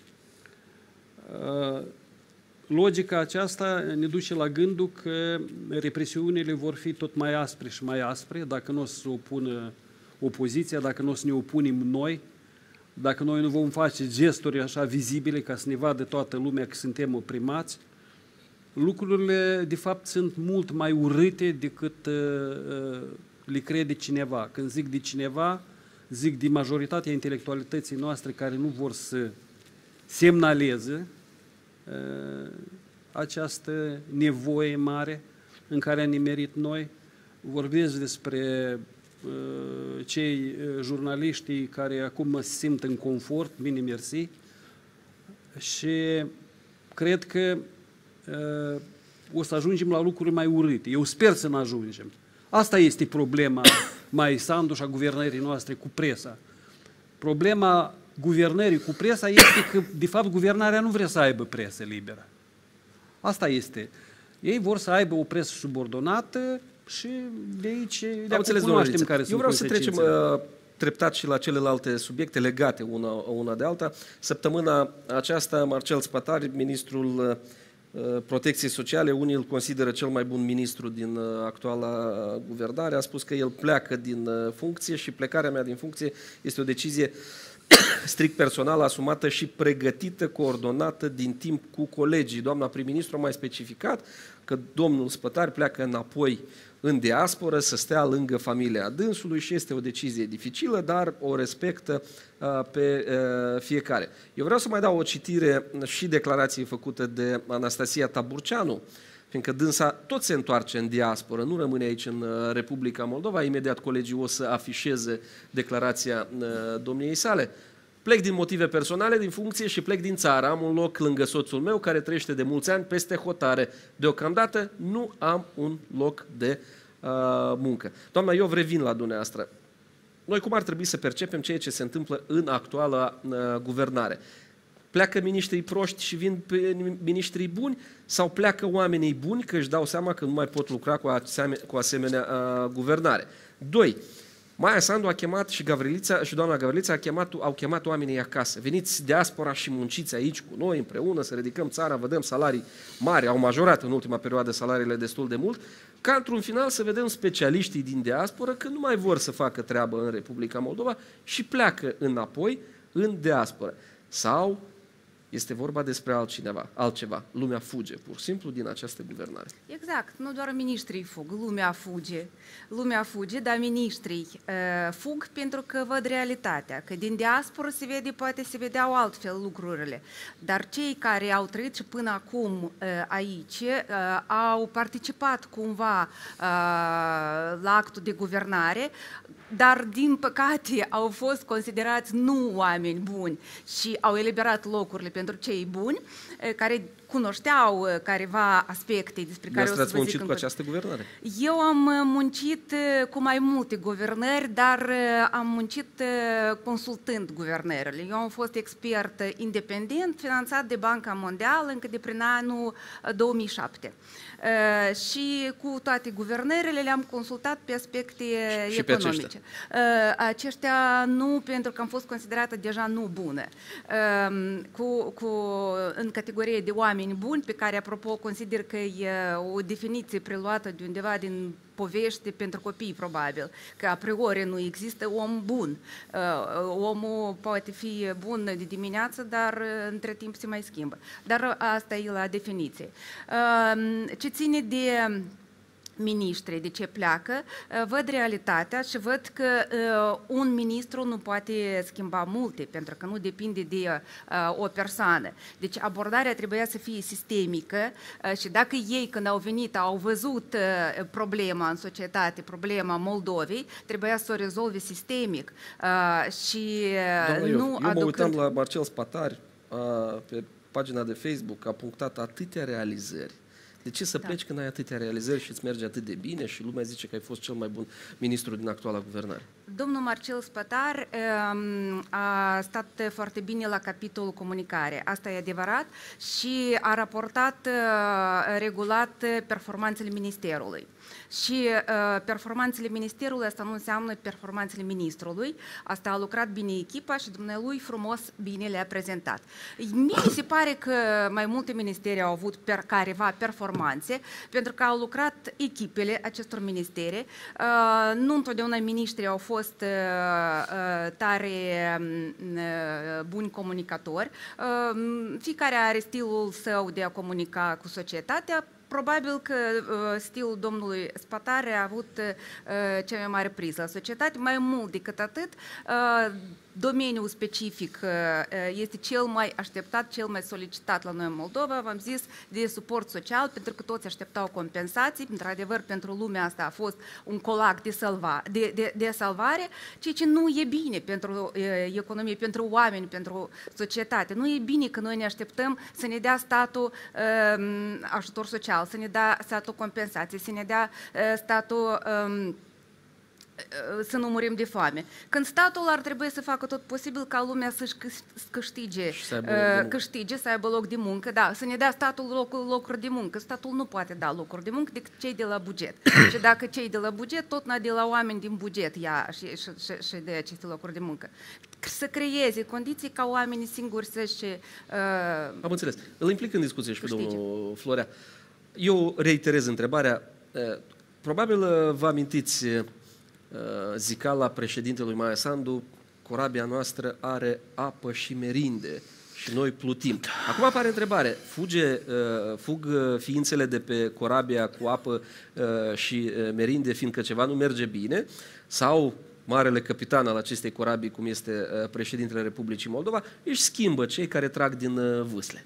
Logica aceasta ne duce la gândul că represiunile vor fi tot mai aspre și mai aspre dacă nu o să se opună opoziția, dacă nu o să ne opunem noi, dacă noi nu vom face gesturi așa vizibile ca să ne vadă toată lumea că suntem oprimați. Lucrurile, de fapt, sunt mult mai urâte decât uh, le crede cineva. Când zic de cineva, zic de majoritatea intelectualității noastre care nu vor să semnaleze uh, această nevoie mare în care am nimerit noi. Vorbesc despre uh, cei uh, jurnaliștii care acum mă simt în confort, bine mersi, și cred că o să ajungem la lucruri mai urâte. Eu sper să nu ajungem. Asta este problema mai Sandu și a guvernării noastre cu presa. Problema guvernării cu presa este că, de fapt, guvernarea nu vrea să aibă presă liberă. Asta este. Ei vor să aibă o presă subordonată și de aici de acum cunoaștem care sunt Eu vreau să trecem uh, treptat și la celelalte subiecte legate una, una de alta. Săptămâna aceasta, Marcel Spătar, ministrul uh, Protecției Sociale, unii îl consideră cel mai bun ministru din uh, actuala guvernare, a spus că el pleacă din uh, funcție și plecarea mea din funcție este o decizie strict personală, asumată și pregătită, coordonată din timp cu colegii. Doamna prim-ministru a mai specificat că domnul Spătar pleacă înapoi în diasporă să stea lângă familia dânsului și este o decizie dificilă, dar o respectă uh, pe uh, fiecare. Eu vreau să mai dau o citire și declarației făcute de Anastasia Taburceanu, fiindcă dânsa tot se întoarce în diasporă, nu rămâne aici în Republica Moldova. Imediat colegii o să afișeze declarația domniei sale. Plec din motive personale, din funcție și plec din țară. Am un loc lângă soțul meu care trăiește de mulți ani peste hotare. Deocamdată nu am un loc de uh, muncă. Doamna, eu revin la dumneavoastră. Noi cum ar trebui să percepem ceea ce se întâmplă în actuala uh, guvernare? Pleacă miniștrii proști și vin pe miniștrii buni sau pleacă oamenii buni că își dau seama că nu mai pot lucra cu asemenea, cu asemenea uh, guvernare? Doi. Maia Sandu a chemat și Gavrilița și doamna Gavrilița a chemat, au chemat oamenii acasă. Veniți diaspora și munciți aici cu noi împreună să ridicăm țara, vă dăm salarii mari, au majorat în ultima perioadă salariile destul de mult, ca într-un final să vedem specialiștii din diaspora că nu mai vor să facă treabă în Republica Moldova și pleacă înapoi în diaspora. Sau este vorba despre altcineva, altceva. Lumea fuge, pur și simplu, din această guvernare. Exact. Nu doar miniștrii fug, lumea fuge. Lumea fuge, dar miniștrii uh, fug pentru că văd realitatea. Că din diaspora se vede, poate se vedeau altfel lucrurile. Dar cei care au trăit și până acum uh, aici uh, au participat cumva uh, la actul de guvernare, dar din păcate au fost considerați nu oameni buni și au eliberat locurile pentru cei buni, care cunoșteau careva aspecte despre care o să vă zic. Ați muncit cu această guvernare? Eu am muncit cu mai multe guvernări, dar am muncit consultând guvernările. Eu am fost expert independent, finanțat de Banca Mondială încă de prin anul două mii șapte. Uh, și cu toate guvernările le-am consultat pe aspecte și economice. Pe uh, aceștia nu, pentru că am fost considerată deja nu bună. Uh, cu, cu, în categorie de oameni buni, pe care, apropo, consider că e o definiție preluată de undeva din povești pentru copii, probabil, că a priori nu există om bun. Uh, omul poate fi bun de dimineață, dar între timp se mai schimbă. Dar asta e la definiție. Uh, ce ține de miniștri, de ce pleacă, văd realitatea și văd că uh, un ministru nu poate schimba multe, pentru că nu depinde de uh, o persoană. Deci abordarea trebuia să fie sistemică uh, și dacă ei, când au venit, au văzut uh, problema în societate, problema Moldovei, trebuia să o rezolve sistemic. Uh, și uh, Doamna, nu eu, eu mă aducând... uitam la Marcel Spătar uh, pe pagina de Facebook, a punctat atâtea realizări. De ce să pleci da. când ai atâtea realizări și îți merge atât de bine și lumea zice că ai fost cel mai bun ministru din actuala guvernare? Domnul Marcel Spătar um, a stat foarte bine la capitolul comunicare, asta e adevărat, și a raportat uh, regulat performanțele ministerului. Și uh, performanțele ministerului, asta nu înseamnă performanțele ministrului, asta a lucrat bine echipa și dumnealui frumos bine le-a prezentat. Mie se pare că mai multe ministeri au avut per careva performanțe, pentru că au lucrat echipele acestor ministere. Uh, nu întotdeauna miniștrii au fost uh, uh, tare uh, buni comunicatori. Uh, fiecare are stilul său de a comunica cu societatea. Probabil că uh, stilul domnului Spătar a avut uh, cea mai mare priză la societate, mai mult decât atât. Uh, domeniul specific este cel mai așteptat, cel mai solicitat la noi în Moldova, v-am zis, de suport social, pentru că toți așteptau compensații, într-adevăr, pentru lumea asta a fost un colac de, salva, de, de, de salvare, ceea ce nu e bine pentru economie, pentru oameni, pentru societate. Nu e bine că noi ne așteptăm să ne dea statul ajutor social, să ne dea statul compensații, să ne dea statul să nu murim de foame. Când statul ar trebui să facă tot posibil ca lumea să-și câștige, să câștige, să aibă loc de muncă, da, să ne dea statul loc, locuri de muncă. Statul nu poate da locuri de muncă decât cei de la buget. Și dacă cei de la buget, tot na de la oameni din buget ia și, și, și, și de aceste locuri de muncă. Să creeze condiții ca oamenii singuri să-și uh, Am înțeles. Îl implic în discuție și pe domnul Florea. Eu reiterez întrebarea. Probabil vă amintiți zicala președintelui Maia Sandu, corabia noastră are apă și merinde și noi plutim. Acum apare întrebare, fuge, fug ființele de pe corabia cu apă și merinde fiindcă ceva nu merge bine sau marele capitan al acestei corabii, cum este președintele Republicii Moldova, își schimbă cei care trag din vâsle?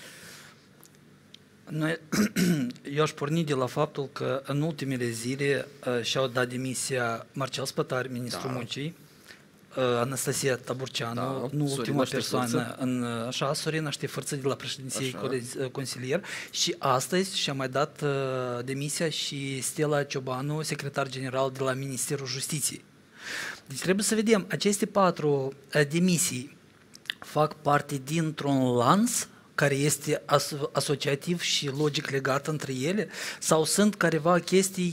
Noi, eu aș porni de la faptul că în ultimele zile uh, și-au dat demisia Marcel Spătar, ministrul da. muncii, uh, Anastasia Taburceanu, da. nu Sorina ultima persoană, în, așa, Sorina Ștefărță de la președinției consilier, și astăzi și-a mai dat uh, demisia și Stella Ciobanu, secretar general de la Ministerul Justiției. Deci trebuie să vedem, aceste patru uh, demisii fac parte dintr-un lanț care este aso asociativ și logic legat între ele, sau sunt careva chestii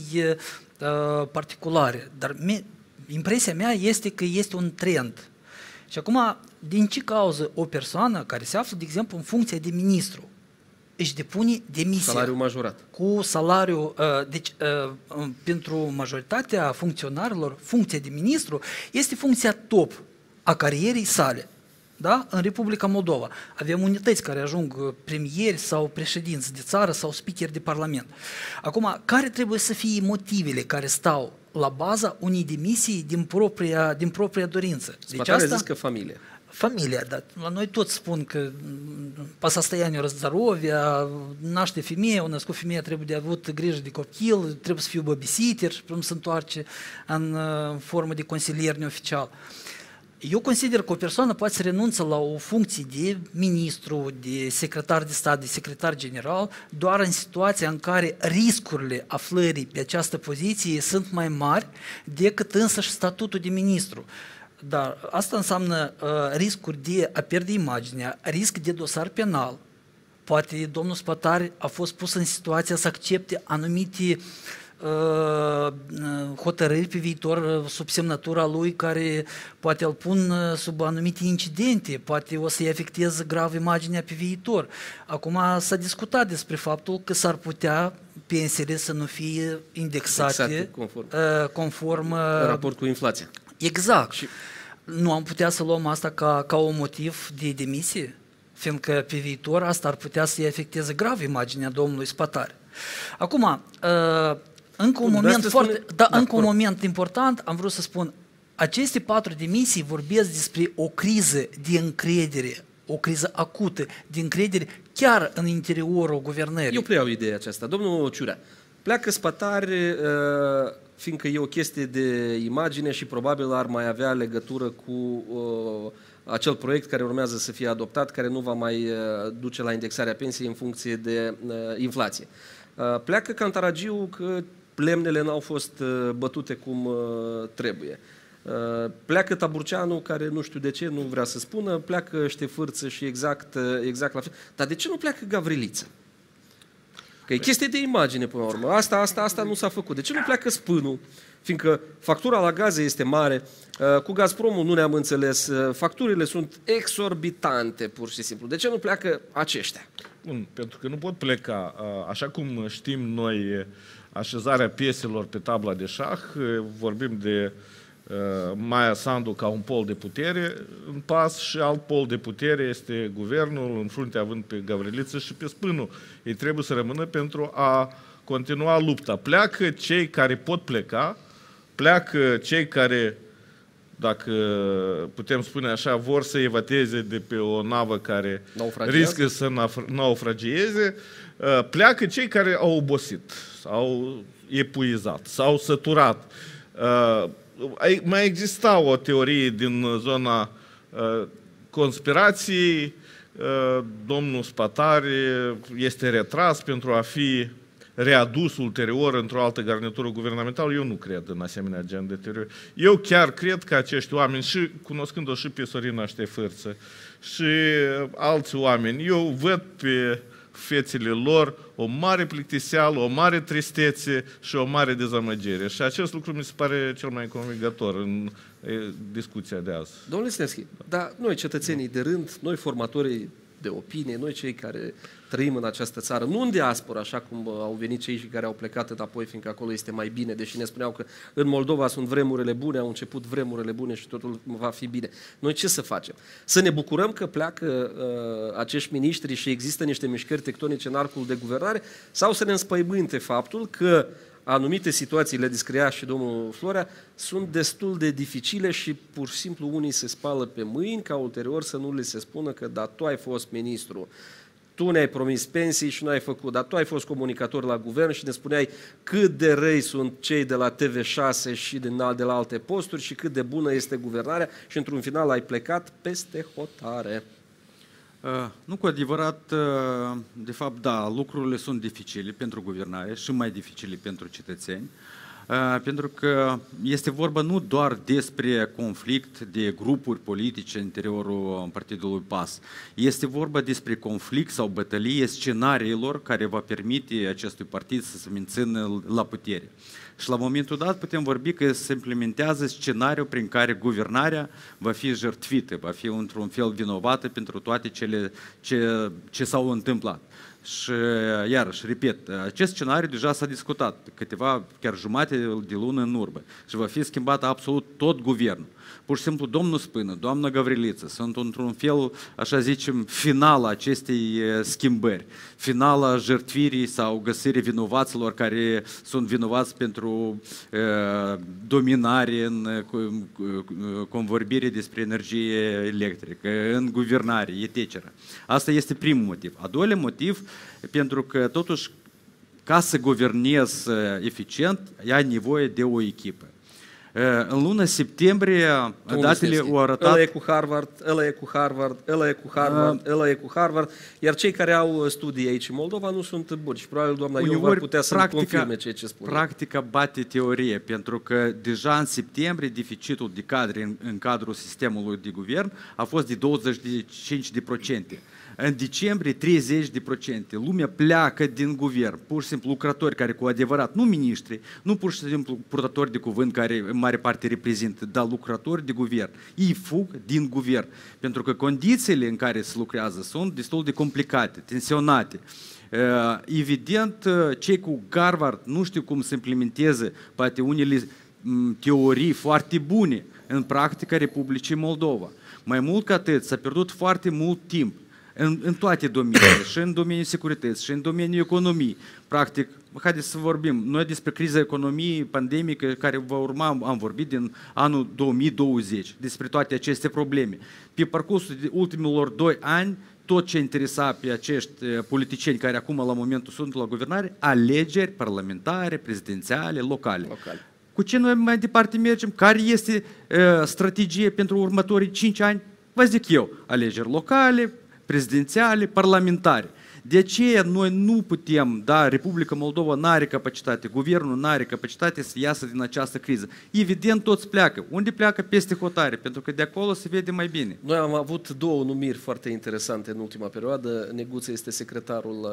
uh, particulare. Dar me impresia mea este că este un trend. Și acum, din ce cauză o persoană care se află, de exemplu, în funcție de ministru, își depune demisia. Salariu majorat. Cu salariu, uh, deci uh, pentru majoritatea funcționarilor, funcția de ministru este funcția top a carierei sale. Da? În Republica Moldova avem unități care ajung premieri sau președinți de țară sau speakeri de parlament. Acum, care trebuie să fie motivele care stau la baza unei demisii din propria, din propria dorință? Deci asta zis că familia. Familia, dar la noi toți spun că pe состоянию здоровья, naște femeie, o născut femeie, trebuie de avut grijă de copil, trebuie să fiu babysitter și până se întoarce în uh, formă de consilier neoficial. Eu consider că o persoană poate să renunță la o funcție de ministru, de secretar de stat, de secretar general, doar în situația în care riscurile aflării pe această poziție sunt mai mari decât însăși statutul de ministru. Dar asta înseamnă uh, riscuri de a pierde imaginea, risc de dosar penal. Poate domnul Spătar a fost pus în situația să accepte anumite uh, hotărâri pe viitor sub semnătura lui, care poate îl pun sub anumite incidente, poate o să-i afecteze grav imaginea pe viitor. Acum s-a discutat despre faptul că s-ar putea pensiile să nu fie indexate exact, conform, uh, conform uh, în raport cu inflația. Exact. Și nu am putea să luăm asta ca, ca un motiv de demisie? Fiindcă pe viitor asta ar putea să-i afecteze grav imaginea domnului Spătar. Acum, uh, încă un, moment, foarte, spune... da, da, încă un moment important, am vrut să spun, aceste patru demisii vorbesc despre o criză de încredere, o criză acută de încredere chiar în interiorul guvernării. Eu preiau ideea aceasta. Domnul Ciurea, pleacă Spătar, uh, fiindcă e o chestie de imagine și probabil ar mai avea legătură cu uh, acel proiect care urmează să fie adoptat, care nu va mai uh, duce la indexarea pensiei în funcție de uh, inflație. Uh, pleacă Cantaragiu că lemnele n-au fost uh, bătute cum uh, trebuie. Uh, pleacă Taburceanu, care nu știu de ce, nu vrea să spună, pleacă Ștefârță și exact, uh, exact la fel. Dar de ce nu pleacă Gavriliță? Că e chestie de imagine până la urmă. Asta, asta, asta nu s-a făcut. De ce nu pleacă Spânul? Fiindcă factura la gaze este mare, cu Gazpromul nu ne-am înțeles, facturile sunt exorbitante pur și simplu. De ce nu pleacă aceștia? Bun, pentru că nu pot pleca. Așa cum știm noi așezarea pieselor pe tabla de șah, vorbim de Maia Sandu ca un pol de putere în pas și alt pol de putere este guvernul, în frunte având pe Gavriliță și pe Spânul. Ei trebuie să rămână pentru a continua lupta. Pleacă cei care pot pleca, pleacă cei care dacă putem spune așa, vor să evadeze de pe o navă care Naufragiază. riscă să naufragieze, pleacă cei care au obosit, au epuizat, s-au săturat. Mai exista o teorie din zona conspirației, domnul Spatari este retras pentru a fi readus ulterior într-o altă garnitură guvernamentală. Eu nu cred în asemenea gen de teorie. Eu chiar cred că acești oameni, și cunoscând-o și pe Sorina Ștefârță, și alți oameni, eu văd pe fețele lor o mare plictiseală, o mare tristețe și o mare dezamăgire. Și acest lucru mi se pare cel mai convingător în discuția de azi. Domnule Lisnevski, dar noi cetățenii de rând, noi formatorii de opinie, noi cei care trăim în această țară, nu în diaspora, așa cum au venit cei care au plecat înapoi, fiindcă acolo este mai bine, deși ne spuneau că în Moldova sunt vremurile bune, au început vremurile bune și totul va fi bine. Noi ce să facem? Să ne bucurăm că pleacă uh, acești miniștri și există niște mișcări tectonice în arcul de guvernare, sau să ne înspăimânte faptul că anumite situații, le descria și domnul Florea, sunt destul de dificile și pur și simplu unii se spală pe mâini ca ulterior să nu li se spună că da, tu ai fost ministru, tu ne-ai promis pensii și nu ai făcut, dar tu ai fost comunicator la guvern și ne spuneai cât de răi sunt cei de la T V șase și de la, de la alte posturi și cât de bună este guvernarea și într-un final ai plecat peste hotare. Uh, nu cu adevărat, uh, de fapt, da, lucrurile sunt dificile pentru guvernare și mai dificile pentru cetățeni, uh, pentru că este vorba nu doar despre conflict de grupuri politice în interiorul partidului P A S, este vorba despre conflict sau bătălie scenariilor care va permite acestui partid să se mențină la putere. Și la momentul dat putem vorbi că se implementează scenariul prin care guvernarea va fi jertfită, va fi într-un fel vinovată pentru toate cele ce, ce s-au întâmplat. Și iarăși, repet, acest scenariu deja s-a discutat câteva, chiar jumate de lună în urmă și va fi schimbat absolut tot guvernul. Pur și simplu, domnul Spână, doamna Gavriliță sunt într-un fel, așa zicem, final acestei schimbări, finala jertfirii sau găsirii vinovaților care sunt vinovați pentru uh, dominare în uh, convorbire despre energie electrică, în guvernare, et cetera. Asta este primul motiv. A doilea motiv, pentru că totuși, ca să guvernezi eficient, ai nevoie de o echipă. În luna septembrie, datele au arătat... Ăla e cu Harvard, ăla e cu Harvard, ăla e cu Harvard, ăla e cu Harvard, iar cei care au studii aici în Moldova nu sunt buni și probabil doamna Iov ar putea să confirme ceea ce spune. Practica bate teorie, pentru că deja în septembrie deficitul de cadre în, în cadrul sistemului de guvern a fost de douăzeci și cinci de procente. În decembrie, treizeci de procente. Lumea pleacă din guvern. Pur și simplu lucrători care cu adevărat, nu miniștri, nu pur și simplu purtători de cuvânt care în mare parte reprezintă, dar lucrători de guvern. Ei fug din guvern. Pentru că condițiile în care se lucrează sunt destul de complicate, tensionate. Evident, cei cu Harvard nu știu cum să implementeze poate unele teorii foarte bune în practica Republicii Moldova. Mai mult ca atât, s-a pierdut foarte mult timp În, în toate domeniile, și în domeniul securității, și în domeniul economiei. Practic, haideți să vorbim, noi despre criza economiei pandemică care va urma, am vorbit din anul două mii douăzeci, despre toate aceste probleme. Pe parcursul ultimilor doi ani, tot ce interesa pe acești politicieni care acum la momentul sunt la guvernare, alegeri parlamentare, prezidențiale, locale. locale. Cu ce noi mai departe mergem? Care este uh, strategie pentru următorii cinci ani? Vă zic eu, alegeri locale, prezidențiale, parlamentare. De aceea noi nu putem, da, Republica Moldova nu are capacitate, guvernul nu are capacitate să iasă din această criză. Evident, toți pleacă. Unde pleacă? Peste hotare, pentru că de acolo se vede mai bine. Noi am avut două numiri foarte interesante în ultima perioadă. Neguță este secretarul,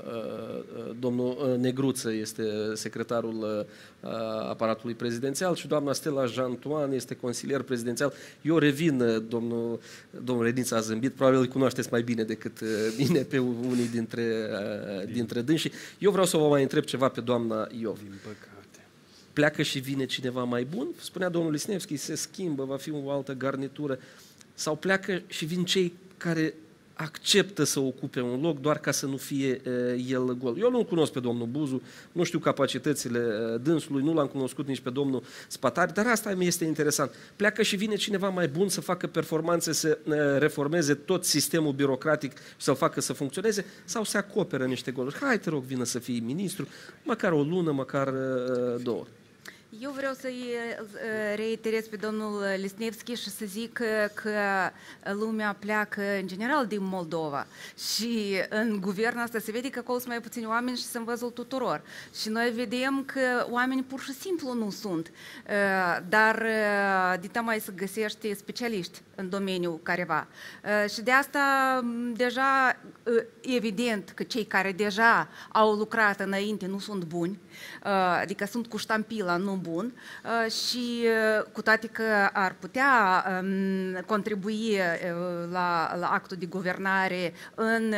domnul Negruță este secretarul aparatului prezidențial și doamna Stella Jantoan este consilier prezidențial. Eu revin, domnul, domnul Redință a zâmbit, probabil îl cunoașteți mai bine decât mine pe unii din Dintre, dintre dânsii. Eu vreau să vă mai întreb ceva pe doamna Iov. Din păcate. Pleacă și vine cineva mai bun? Spunea domnul Lisnevski, se schimbă, va fi o altă garnitură. Sau pleacă și vin cei care acceptă să ocupe un loc doar ca să nu fie uh, el gol. Eu nu-l cunosc pe domnul Buzu, nu știu capacitățile uh, dânsului, nu l-am cunoscut nici pe domnul Spatari, dar asta mi este interesant. Pleacă și vine cineva mai bun să facă performanțe, să uh, reformeze tot sistemul birocratic și să-l facă să funcționeze, sau se acoperă niște goluri. Hai, te rog, vină să fii ministru, măcar o lună, măcar uh, două. Eu vreau să-i reiterez pe domnul Lisnevski și să zic că, că lumea pleacă în general din Moldova și în guvernul asta se vede că acolo sunt mai puțini oameni și sunt văzul tuturor. Și noi vedem că oamenii pur și simplu nu sunt, dar dita mai să găsești specialiști în domeniul careva. Și de asta deja evident că cei care deja au lucrat înainte nu sunt buni, adică sunt cu ștampila, nu bun, și cu toate că ar putea contribui la, la actul de guvernare în,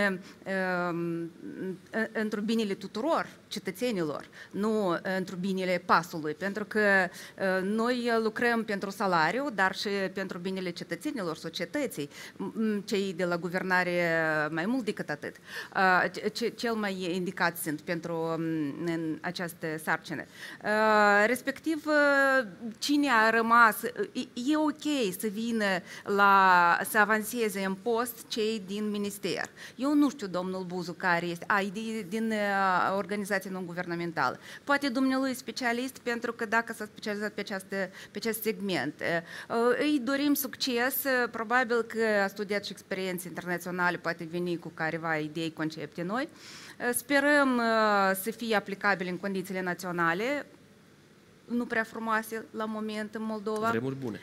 într-o binele tuturor cetățenilor, nu într-o binele pasului, pentru că noi lucrăm pentru salariu, dar și pentru binele cetățenilor, societății, cei de la guvernare mai mult decât atât. Cel mai indicați sunt pentru această sarcină. Respectiv, cine a rămas, e ok să vină la, să avanseze în post cei din minister. Eu nu știu domnul Buzu care este, a, e din organizație non-guvernamentală. Poate dumnealui specialist, pentru că dacă s-a specializat pe, această, pe acest segment. Îi dorim succes, probabil că a studiat și experiențe internaționale, poate veni cu careva idei, concepte noi. Sperăm să fie aplicabil în condițiile naționale, nu prea frumoase la moment în Moldova. Vremuri bune.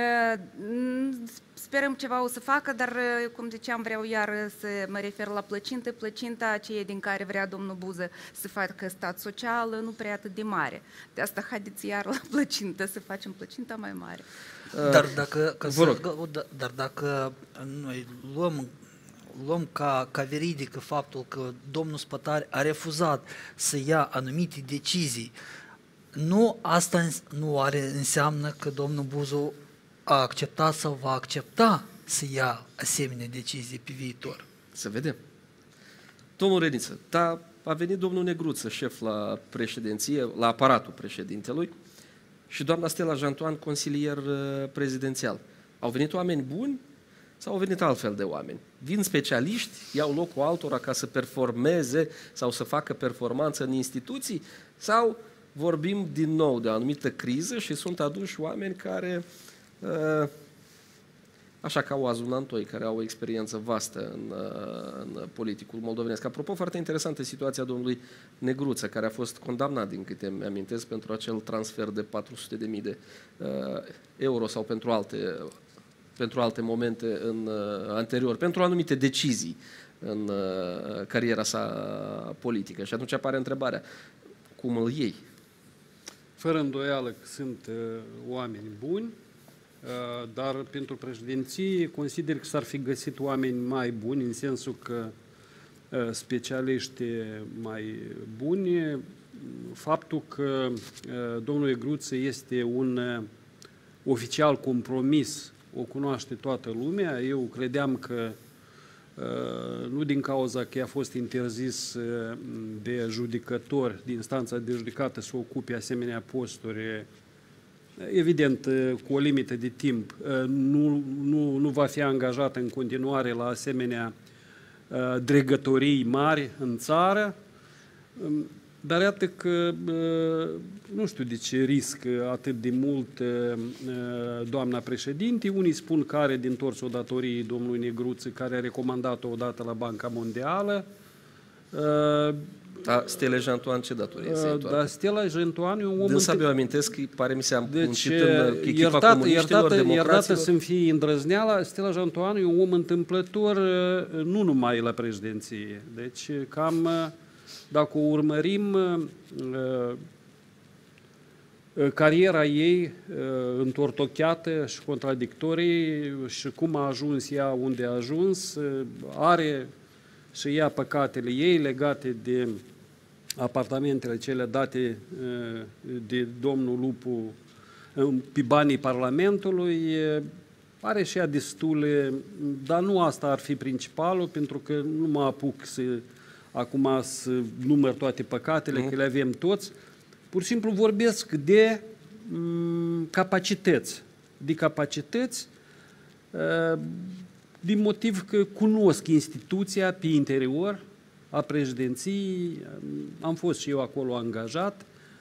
Sperăm ceva o să facă, dar, cum ziceam, vreau iar să mă refer la plăcintă. Plăcinta aceea din care vrea domnul Buză să facă stat social, nu prea atât de mare. De asta haideți iar la plăcintă, să facem plăcinta mai mare. Dar dacă, ca Vă rog. să, dar dacă noi luăm luăm ca, ca veridică faptul că domnul Spatari a refuzat să ia anumite decizii, nu asta nu are înseamnă că domnul Buzu a acceptat sau va accepta să ia asemenea decizii pe viitor. Să vedem. Domnul Reniță, da, a venit domnul Negruță, șef la președinție, la aparatul președintelui, și doamna Stella Jantoan, consilier prezidențial. Au venit oameni buni sau au venit altfel de oameni? Vin specialiști, iau locul altora ca să performeze sau să facă performanță în instituții, sau vorbim din nou de o anumită criză și sunt aduși oameni care, așa ca Oazul Nantoi, care au o experiență vastă în, în politicul moldovenesc. Apropo, foarte interesantă situația domnului Negruță, care a fost condamnat, din câte îmi amintesc, pentru acel transfer de patru sute de mii de euro sau pentru alte, pentru alte momente în, anterior, pentru anumite decizii în cariera sa politică. Și atunci apare întrebarea, cum îl iei? Fără îndoială că sunt uh, oameni buni, uh, dar pentru președinție consider că s-ar fi găsit oameni mai buni, în sensul că uh, specialiști mai buni. Faptul că uh, domnul Negruță este un uh, oficial compromis, o cunoaște toată lumea. Eu credeam că nu din cauza că a fost interzis de judecători, de instanța de judecată, să ocupe asemenea posturi, evident, cu o limită de timp, nu, nu, nu va fi angajat în continuare la asemenea dregătorii mari în țară, dar iată că nu știu de ce riscă atât de mult doamna președinte. Unii spun că are din torțul datoriei domnului Negruță, care a recomandat-o odată la Banca Mondială. Da, Stella Jantoan ce datorie se Da, Stella Jantoan e un om... Dânsa, eu amintesc că pare mi se-a deci, muncit în echipa iertată, comuniștilor, iertată, democraților. iertată să-mi fie îndrăzneala, Stella Jantoan e un om întâmplător nu numai la președinție. Deci cam... Dacă o urmărim, cariera ei întortocheată și contradictorii și cum a ajuns ea unde a ajuns, are și ea păcatele ei legate de apartamentele cele date de domnul Lupu pe banii Parlamentului. are și ea destule, dar nu asta ar fi principalul, pentru că nu mă apuc să, acum să număr toate păcatele, mm. că le avem toți. Pur și simplu vorbesc de m, capacități, de capacități, din motiv că cunosc instituția pe interior a președinției, am fost și eu acolo angajat,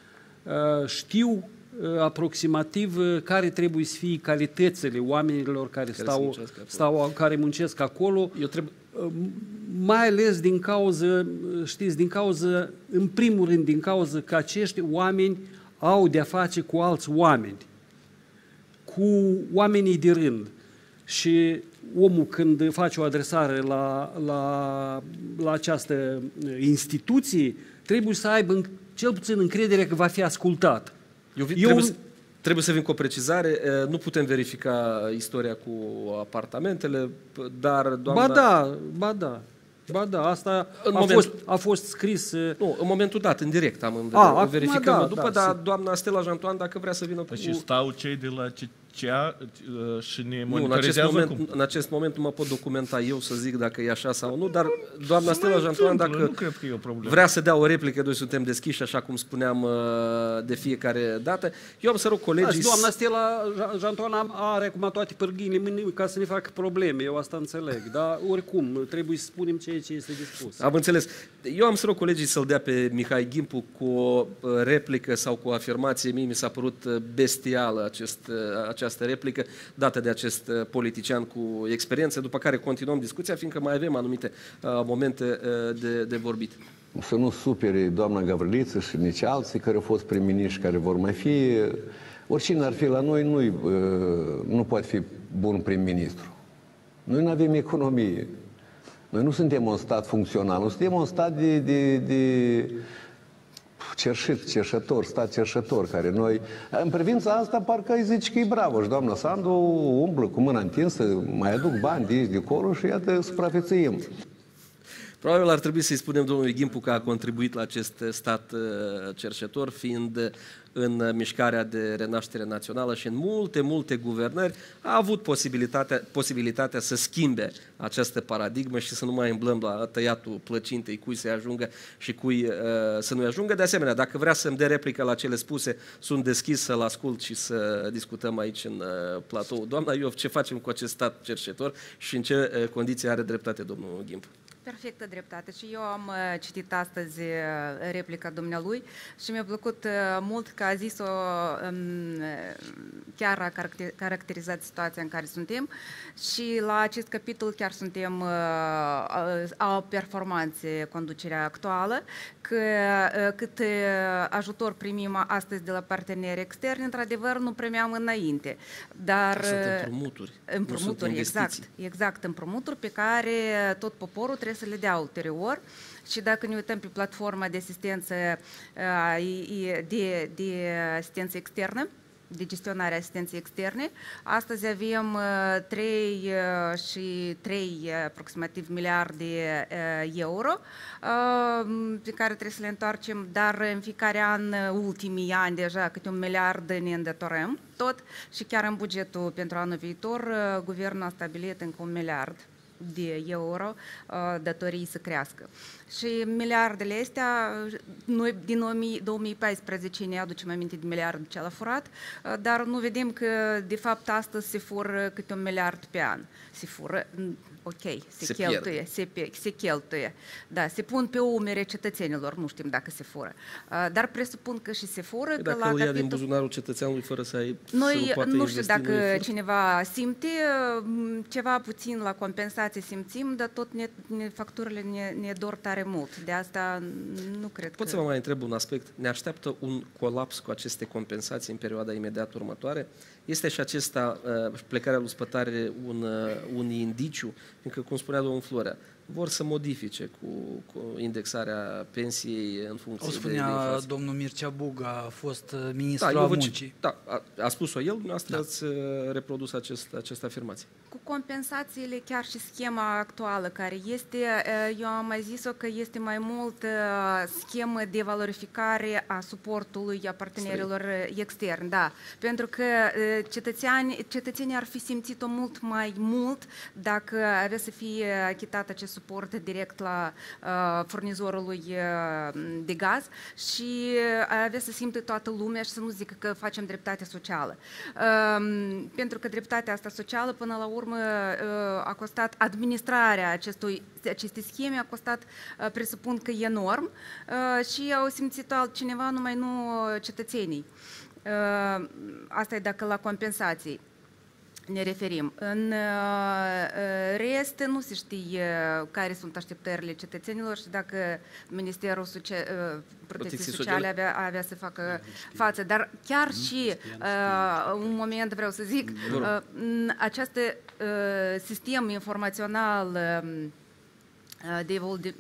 știu aproximativ care trebuie să fie calitățile oamenilor care, care, stau, stau, care muncesc acolo. Eu trebuie... Mai ales din cauza, știți, din cauza, în primul rând, din cauza că acești oameni au de-a face cu alți oameni, cu oamenii de rând. Și omul, când face o adresare la, la, la această instituție, trebuie să aibă cel puțin încredere că va fi ascultat. Eu, Eu trebuie, trebuie să vin cu o precizare. Nu putem verifica istoria cu apartamentele, dar doamna... Ba da, ba da. Ba da, asta în a, moment... fost, a fost scris... Nu, în momentul dat, în direct am în vedere. A, o verificăm da, după, da, dar si. doamna Stella Jantoan, dacă vrea să vină păi cu... Și stau cei de la C C A și ne nu, în acest, moment, cum? în acest moment nu mă pot documenta eu să zic dacă e așa sau nu, dar doamna Stella Jantoan, dacă nu cred că e o problemă. Vrea să dea o replică, noi suntem deschiși, așa cum spuneam de fiecare dată. Eu am să rog colegii... Da, doamna Stella Jantoan are acum toate pârghiile mâini ca să ne facă probleme, eu asta înțeleg, dar oricum trebuie să spunem ceea ce este dispus. Am înțeles. Eu am să rog colegii să-l dea pe Mihai Gimpu cu o replică sau cu o afirmație. Mie mi s-a părut bestială acest, această replică dată de acest politician cu experiență, după care continuăm discuția, fiindcă mai avem anumite uh, momente uh, de, de vorbit. Să nu supere doamna Gavriliță și nici alții care au fost prim-miniștri, care vor mai fi. Oricine ar fi la noi, nu, uh, nu poate fi bun prim-ministru. Noi nu avem economie. Noi nu suntem un stat funcțional, nu suntem un stat de, de, de cerșit, cerșător, stat cerșător, care noi... În privința asta, parcă îi zici că e bravo și doamna Sandu umblă cu mâna întinsă, mai aduc bani de aici, de acolo și iată, supraviețuim. Probabil ar trebui să-i spunem domnului Gimpu că a contribuit la acest stat cerșetor, fiind în mișcarea de renaștere națională și în multe, multe guvernări a avut posibilitatea, posibilitatea să schimbe această paradigmă și să nu mai îmblăm la tăiatul plăcintei, cui să ajungă și cui uh, să nu ajungă. De asemenea, dacă vrea să-mi dea replică la cele spuse, sunt deschis să-l ascult și să discutăm aici în uh, platou. Doamna Iov, ce facem cu acest stat cerșetor și în ce uh, condiții are dreptate domnul Gimpu? Perfectă dreptate. Și eu am uh, citit astăzi uh, replica dumnealui și mi-a plăcut uh, mult că a zis-o, um, chiar a caracter caracterizat situația în care suntem și la acest capitol chiar suntem uh, a performanțe conducerea actuală, că uh, cât uh, ajutor primim astăzi de la parteneri externi, într-adevăr nu primeam înainte. Dar sunt împrumuturi. Împrumuturi, exact. Exact, împrumuturi pe care tot poporul trebuie să le dea ulterior. Și dacă ne uităm pe platforma de asistență de, de asistență externă, de gestionare a asistenței externe, astăzi avem trei și trei aproximativ miliarde euro pe care trebuie să le întoarcem, dar în fiecare an, ultimii ani deja, câte un miliard ne îndatorăm tot și chiar în bugetul pentru anul viitor, guvernul a stabilit încă un miliard de euro datorii să crească. Și miliardele astea, noi din două mii paisprezece ne aducem aminte de miliardul ce l-a furat, dar nu vedem că de fapt astăzi se fură câte un miliard pe an. Se fură, ok, se, se cheltuie, se, se cheltuie. Da, se pun pe umere cetățenilor, nu știm dacă se fură. Dar presupun că și se fură. Că dacă la îl ia capitol... din buzunarul cetățeanului fără să ai Noi să nu știu dacă furt. cineva simte, ceva puțin la compensație simțim, dar tot ne, ne, facturile ne, ne dor tare mult. De asta nu cred Pot că... să vă mai întreb un aspect? Ne așteaptă un colaps cu aceste compensații în perioada imediat următoare? Este și acesta, plecarea lui Spătare, un, un indiciu, fiindcă, cum spunea domnul Florea, vor să modifice cu, cu indexarea pensiei în funcție o spunea de, de inflație. Domnul Mircea Buga, a fost ministru da, al muncii. Da, a, a spus-o el, dumneavoastră da. ați reprodus acest, această afirmație. Cu compensațiile chiar și schema actuală care este, eu am mai zis-o că este mai mult schemă de valorificare a suportului a partenerilor externi, da, pentru că cetățenii, cetățenii ar fi simțit-o mult mai mult dacă avea să fie achitat acest suport direct la uh, furnizorului de gaz și avea să simtă toată lumea și să nu zică că facem dreptate socială. Uh, pentru că dreptatea asta socială, până la urmă, uh, a costat administrarea acestui, acestei scheme, a costat, uh, presupun că enorm, uh, și au simțit altcineva, numai nu cetățenii. Uh, asta e dacă la compensații ne referim. În rest, nu se știe care sunt așteptările cetățenilor și dacă Ministerul Socia- Protecției Sociale avea, avea să facă față. Dar chiar și, un moment vreau să zic, acest sistem informațional de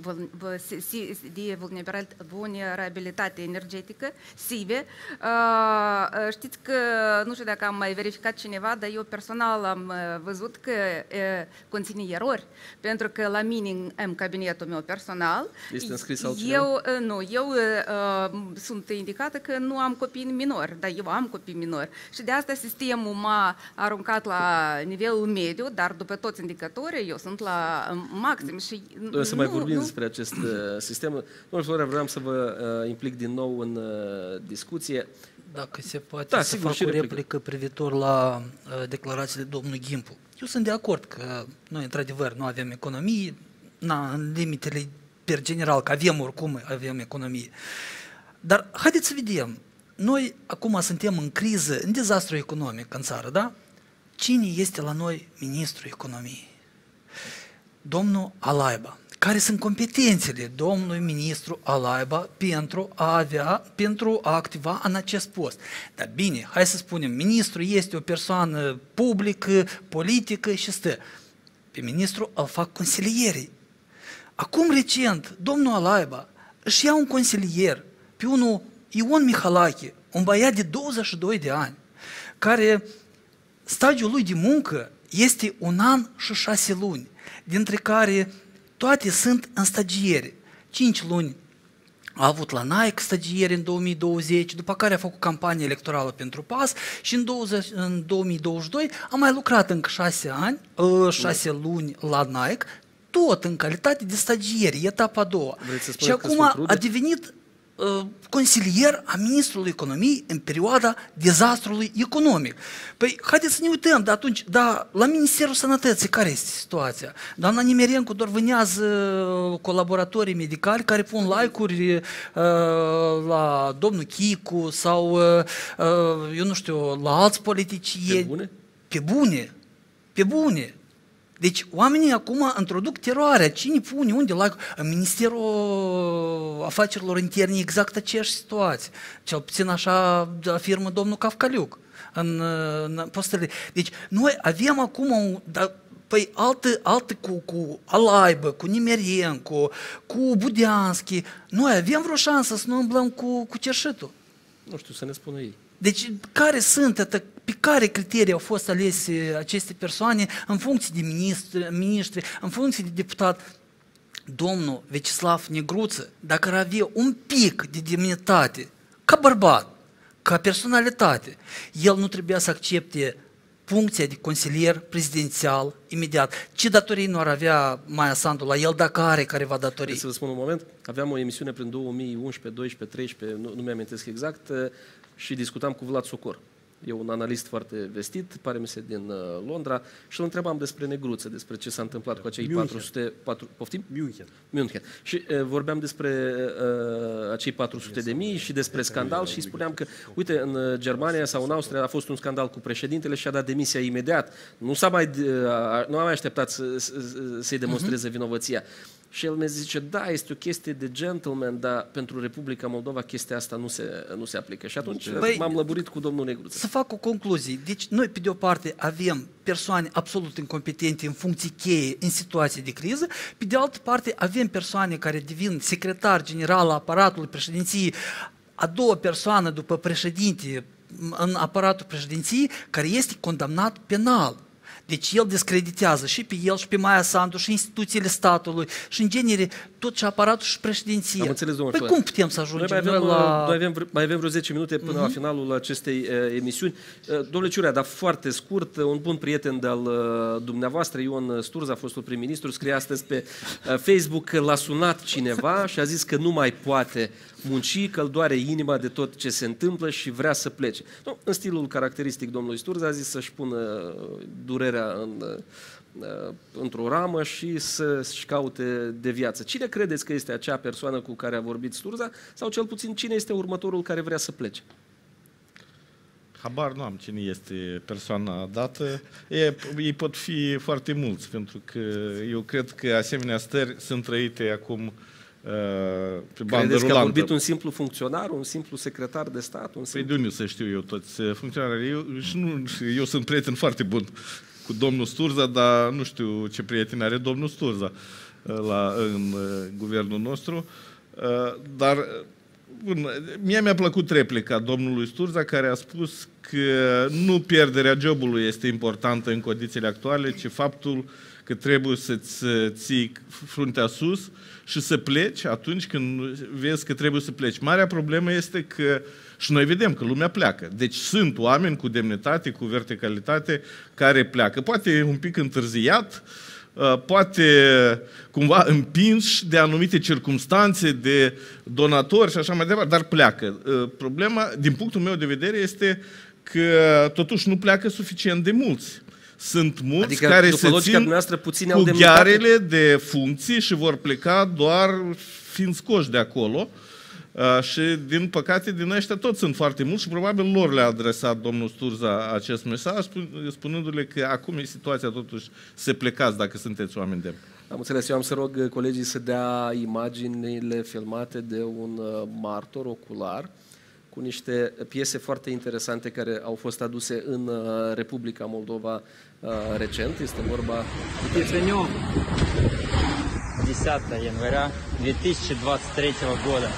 vulnerabilitate energetică, S I V E. Știți că, nu știu dacă am mai verificat cineva, dar eu personal am văzut că conține erori, pentru că la mine în cabinetul meu personal, este înscris altcineva? Eu, nu, eu sunt indicată că nu am copii minori, dar eu am copii minori. Și de asta sistemul m-a aruncat la nivelul mediu, dar după toți indicatorii, eu sunt la maxim și Noi să mai vorbim nu. despre acest uh, sistem. Domnul Florea, vreau să vă uh, implic din nou în uh, discuție. Dacă se poate da, să sigur, fac o replică. replică privitor la uh, declarațiile domnului Gimpu. Eu sunt de acord că noi, într-adevăr, nu avem economie, na, în limitele per general, că avem oricum, avem economie. Dar haideți să vedem, noi acum suntem în criză, în dezastru economic în țară, da? Cine este la noi ministrul economiei? Domnul Alaiba. Care sunt competențele domnului ministru Alaiba pentru a avea, pentru a activa în acest post? Dar bine, hai să spunem, ministrul este o persoană publică, politică și stă. Pe ministru îl fac consilierii. Acum recent, domnul Alaiba își ia un consilier, pe unul Ion Mihalache, un băiat de douăzeci și doi de ani, care stagiul lui de muncă este un an și șase luni, dintre care toate sunt în stagiere. Cinci luni a avut la Nike stagieri în două mii douăzeci, după care a făcut campanie electorală pentru P A S și în, douăzeci, în două mii douăzeci și doi a mai lucrat încă șase ani, șase luni la Nike, tot în calitate de stagieri, etapa a doua. Și acum a devenit uh, consilier a ministrului economiei în perioada dezastrului economic. Păi, haideți să ne uităm, dar atunci, da, la Ministerul Sănătății, care este situația? Doamna Nimerencu doar vânează colaboratorii medicali care pun like-uri uh, la domnul Chicu sau, uh, eu nu știu, la alți politicieni. Pe bune? Pe bune. Pe bune. Deci oamenii acum introduc teroarea. Cine pune, unde? La în Ministerul Afacerilor Interne exact aceeași situație. Cel puțin așa afirmă domnul Cafcaliuc în, în postele. Deci noi avem acum un, da, păi alte, alte cu, cu Alaibă, cu Nimerencu, cu Budeanski. Noi avem vreo șansă să nu umblăm cu, cu cerșitul. Nu știu, să ne spună ei. Deci, care sunt, pe care criterii au fost alese aceste persoane în funcție de ministri, ministri în funcție de deputat? Domnul Vecislav Negruță, dacă ar avea un pic de demnitate, ca bărbat, ca personalitate, el nu trebuia să accepte funcția de consilier prezidențial imediat. Ce datorii nu ar avea Maia Sandu la el dacă are careva datorii? Să vă spun un moment, aveam o emisiune prin două mii unsprezece, doisprezece, treisprezece, nu, nu mi-amintesc exact, și discutam cu Vlad Socor. E un analist foarte vestit, pare mi se din uh, Londra, și îl întrebam despre Negruță, despre ce s-a întâmplat cu acei patru sute... patru, poftim? München. München. Și uh, vorbeam despre uh, acei patru sute de mii și despre scandal și spuneam că, uite, în Germania sau în Austria a fost un scandal cu președintele și a dat demisia imediat. Nu s-a mai, uh, nu a mai așteptat să, să, să-i demonstreze vinovăția. Și el ne zice, da, este o chestie de gentleman, dar pentru Republica Moldova chestia asta nu se, nu se aplică. Și atunci Băi, m-am lăburit cu domnul Negruță. Să fac o concluzie. Deci noi, pe de o parte, avem persoane absolut incompetente în funcții cheie, în situații de criză, pe de altă parte, avem persoane care devin secretar general al aparatului președinției, a doua persoană după președinte în aparatul președinției, care este condamnat penal. Deci el discreditează și pe el, și pe Maia Sandu, și instituțiile statului, și în genere tot și aparatul și președinția. Am înțeles, domnul Păi cum putem să ajungem noi mai avem, la... Noi avem, mai avem vreo zece minute până uh-huh. la finalul acestei uh, emisiuni. Uh, domnule Ciurea, dar foarte scurt, un bun prieten de-al uh, dumneavoastră, Ion Sturza, fostul prim-ministru, scrie astăzi pe uh, Facebook că l-a sunat cineva și a zis că nu mai poate munci, că îl doare inima de tot ce se întâmplă și vrea să plece. Nu, în stilul caracteristic domnului Sturza a zis să-și pună durerea în, într-o ramă și să-și caute de viață. Cine credeți că este acea persoană cu care a vorbit Sturza sau cel puțin cine este următorul care vrea să plece? Habar nu am cine este persoana dată. Ei, ei pot fi foarte mulți, pentru că eu cred că asemenea stări sunt trăite acum pe bandă Credeți rulantă. că a vorbit un simplu funcționar, un simplu secretar de stat? Un simplu... Păi de unde să știu eu toți funcționarii? Eu, și nu, eu sunt prieten foarte bun cu domnul Sturza, dar nu știu ce prieten are domnul Sturza la, în guvernul nostru. Dar bun, mie mi-a plăcut replica domnului Sturza, care a spus că nu pierderea jobului este importantă în condițiile actuale, ci faptul că trebuie să-ți ții fruntea sus și să pleci atunci când vezi că trebuie să pleci. Marea problemă este că și noi vedem că lumea pleacă. Deci sunt oameni cu demnitate, cu verticalitate, care pleacă. Poate un pic întârziat, poate cumva împinși de anumite circumstanțe, de donatori și așa mai departe, dar pleacă. Problema, din punctul meu de vedere, este că totuși nu pleacă suficient de mulți. Sunt mulți adică, care se țin puțini cu ghearele de funcții și vor pleca doar fiind scoși de acolo. Uh, și, din păcate, din ăștia toți sunt foarte mulți și probabil lor le-a adresat domnul Sturza acest mesaj, spunându-le că acum e situația totuși să plecați dacă sunteți oameni demni. Am înțeles, eu am să rog colegii să dea imaginile filmate de un martor ocular cu niște piese foarte interesante care au fost aduse în Republica Moldova recent. Este vorba... Днем десятого января две тысячи двадцать третьего года.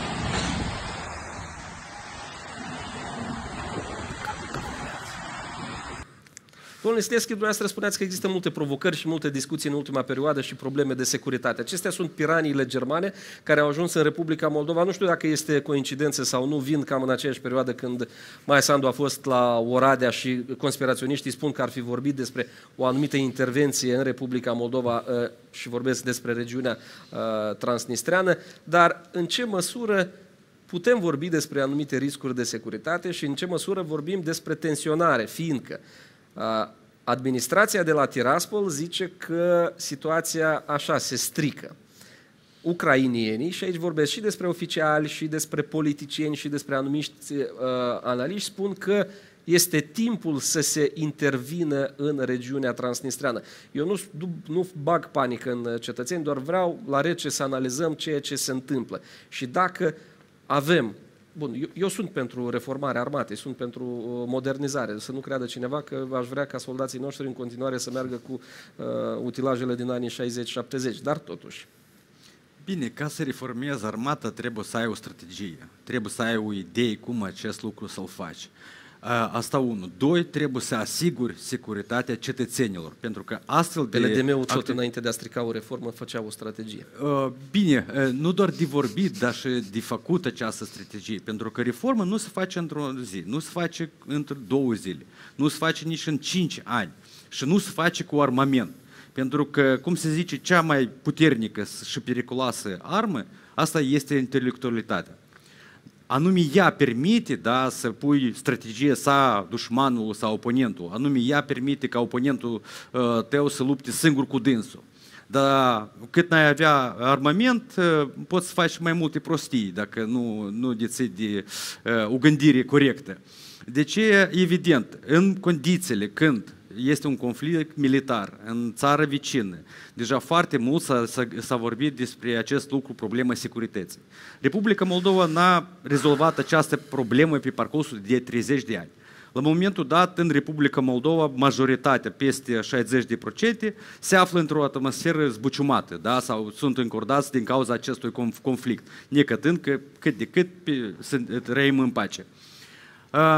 Domnule Sleschi, dumneavoastră spuneați că există multe provocări și multe discuții în ultima perioadă și probleme de securitate. Acestea sunt piraniile germane care au ajuns în Republica Moldova. Nu știu dacă este coincidență sau nu, vin cam în aceeași perioadă când Maia Sandu a fost la Oradea și conspiraționiștii spun că ar fi vorbit despre o anumită intervenție în Republica Moldova și vorbesc despre regiunea transnistreană, dar în ce măsură putem vorbi despre anumite riscuri de securitate și în ce măsură vorbim despre tensionare, fiindcă administrația de la Tiraspol zice că situația așa se strică. Ucrainienii, și aici vorbesc și despre oficiali, și despre politicieni, și despre anumiți uh, analiști, spun că este timpul să se intervină în regiunea transnistreană. Eu nu, nu bag panică în cetățeni, doar vreau la rece să analizăm ceea ce se întâmplă. Și dacă avem Bun, eu, eu sunt pentru reformarea armatei, sunt pentru modernizare, să nu creadă cineva că aș vrea ca soldații noștri în continuare să meargă cu uh, utilajele din anii șaizeci șaptezeci, dar totuși. Bine, ca să reformezi armata trebuie să ai o strategie, trebuie să ai o idee cum acest lucru să-l faci. Asta unu. Doi, trebuie să asiguri securitatea cetățenilor, pentru că astfel de... P L D M-ul tot înainte de a strica o reformă făcea o strategie. Bine, nu doar de vorbit, dar și de făcut această strategie, pentru că reforma nu se face într-o zi, nu se face într două zile, nu se face nici în cinci ani și nu se face cu armament. Pentru că, cum se zice, cea mai puternică și periculoasă armă, asta este intelectualitatea. Anume ea permite, da, să pui strategia sa dușmanul sau oponentul, anume ea permite ca oponentul uh, tău să lupte singur cu dânsul. Dar cât n-ai avea armament, uh, poți să faci mai multe prostii dacă nu, nu deții de uh, o gândire corectă. Deci, evident, în condițiile când este un conflict militar în țară vecină, deja foarte mult s-a vorbit despre acest lucru, problema securității. Republica Moldova n-a rezolvat această problemă pe parcursul de treizeci de ani. La momentul dat, în Republica Moldova, majoritatea, peste șaizeci la sută, se află într-o atmosferă zbuciumată, da? Sau sunt încordați din cauza acestui conflict, necătând că cât de cât să trăim în pace.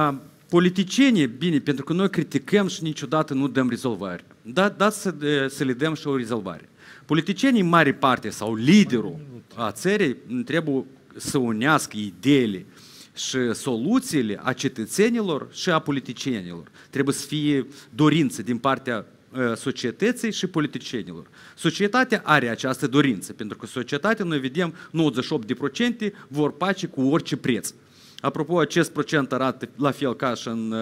politicienii, bine, pentru că noi criticăm și niciodată nu dăm rezolvare. Da, dați să, să le dăm și o rezolvare. Politicienii în mare parte sau liderul a țării trebuie să unească ideile și soluțiile a cetățenilor și a politicienilor. Trebuie să fie dorință din partea societății și politicienilor. Societatea are această dorință, pentru că societatea, noi vedem, nouăzeci și opt la sută vor pace cu orice preț. Apropo, acest procent arată la fel ca și în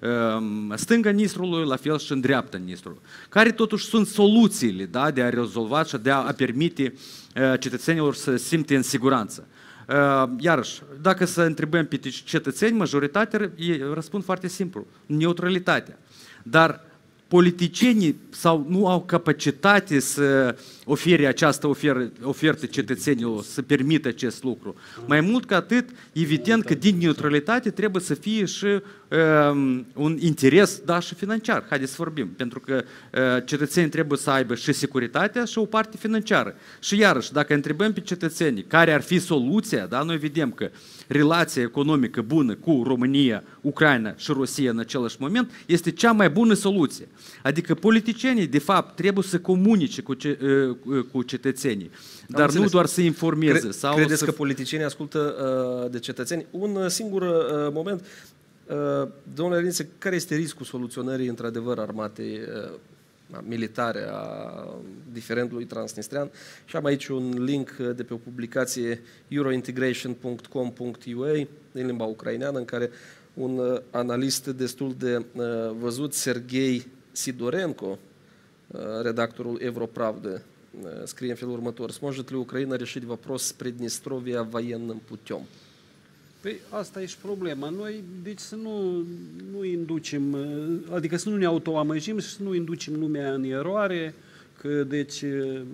uh, stânga Nistrului, la fel și în dreapta Nistrului, care totuși sunt soluțiile, da, de a rezolva și de a, a permite uh, cetățenilor să simte în siguranță. Uh, iarăși, dacă să întrebăm pe cetățeni, majoritatea răspund foarte simplu, neutralitatea. Dar politicienii sau nu au capacitate să ofere această ofertă, ofertă cetățenilor, să permită acest lucru. Mai mult ca atât, evident că din neutralitate trebuie să fie și um, un interes, da, și financiar. Haideți să vorbim, pentru că uh, cetățenii trebuie să aibă și securitatea și o parte financiară. Și iarăși, dacă întrebăm pe cetățenii care ar fi soluția, da, noi vedem că relația economică bună cu România, Ucraina și Rusia în același moment este cea mai bună soluție. Adică politicienii, de fapt, trebuie să comunice cu, ce, cu cetățenii, dar nu doar să informeze. Cre- sau credeți să... că politicienii ascultă uh, de cetățeni? Un singur uh, moment. Uh, domnule Riniță, care este riscul soluționării, într-adevăr, armatei uh, militare a diferendului transnistrean? Și am aici un link de pe o publicație eurointegration punct com punct u a din limba ucraineană, în care un analist destul de uh, văzut, Serghei Sidorenko, uh, redactorul Evropravda, uh, scrie în felul următor: Сможет ли Украина решить вопрос с Приднестровья военным путем? Păi asta e și problema. Noi, deci să nu, nu inducem, adică să nu ne autoamăjim și să nu inducem lumea în eroare, că deci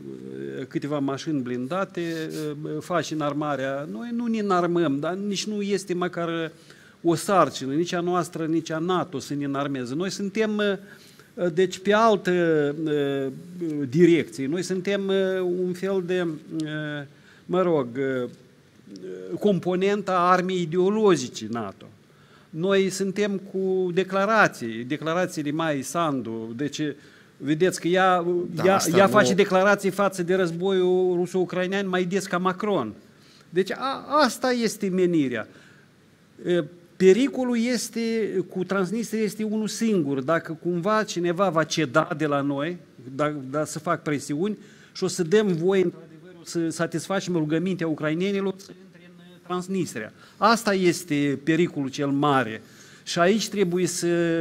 câteva mașini blindate faci înarmarea. Noi nu ne înarmăm, dar nici nu este măcar o sarcină, nici a noastră, nici a NATO să ne înarmeze. Noi suntem deci pe altă direcție. Noi suntem un fel de, mă rog, componenta armei ideologice NATO. Noi suntem cu declarații, declarațiile Mai Sandu, deci vedeți că ea, da, ea, ea nu... face declarații față de războiul ruso-ucrainean mai des ca Macron. Deci a, asta este menirea. Pericolul este, cu Transnistria este unul singur, dacă cumva cineva va ceda de la noi, da, da, să fac presiuni și o să dăm voie într-adevăr să satisfacem rugămintea ucrainenilor să intre în Transnistria. Asta este pericolul cel mare. Și aici trebuie să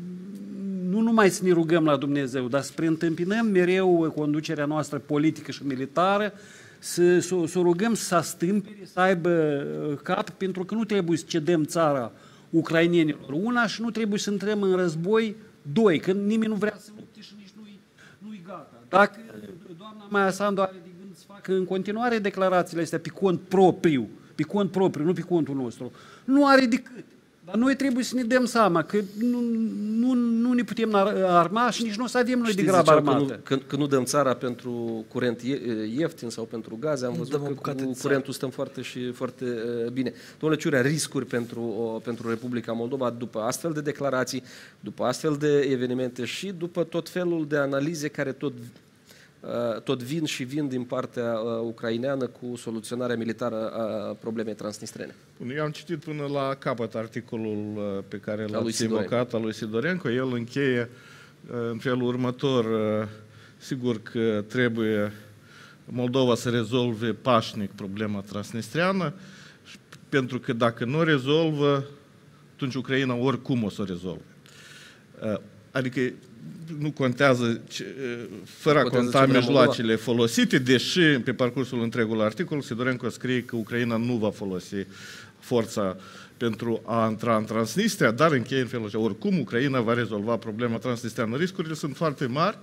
nu numai să ne rugăm la Dumnezeu, dar să preîntâmpinăm mereu conducerea noastră politică și militară, să, să, să rugăm să stâmpere, să aibă cap, pentru că nu trebuie să cedăm țara ucrainenilor una și nu trebuie să intrăm în război doi, că nimeni nu vrea să lupte și nici nu-i, nu-i gata. Dacă doamna Maia Sandu are de gând să facă în continuare declarațiile astea pe cont propriu, pe cont propriu, nu pe contul nostru, nu are decât. Dar noi trebuie să ne dăm seama că nu, nu, nu ne putem arma și nici nu o să avem noi Știți, de grabă armată. Că nu, că, că nu dăm țara pentru curent ieftin sau pentru gaze, am văzut că cu curentul stăm foarte și foarte uh, bine. Domnule Ciurea, riscuri pentru, uh, pentru Republica Moldova după astfel de declarații, după astfel de evenimente și după tot felul de analize care tot tot vin și vin din partea uh, ucraineană cu soluționarea militară a problemei transnistrene. Eu am citit până la capăt articolul uh, pe care l-ați invocat, al lui Sidorenko. El încheie uh, în felul următor: uh, sigur că trebuie Moldova să rezolve pașnic problema transnistreană, pentru că dacă nu rezolvă, atunci Ucraina oricum o să o rezolve. Uh, adică nu contează, fără a conta mijloacele folosite, deși pe parcursul întregul articol Sidorenko scrie că Ucraina nu va folosi forța pentru a intra în Transnistria, dar încheie în felul ăsta: oricum Ucraina va rezolva problema transnistreană. Riscurile sunt foarte mari.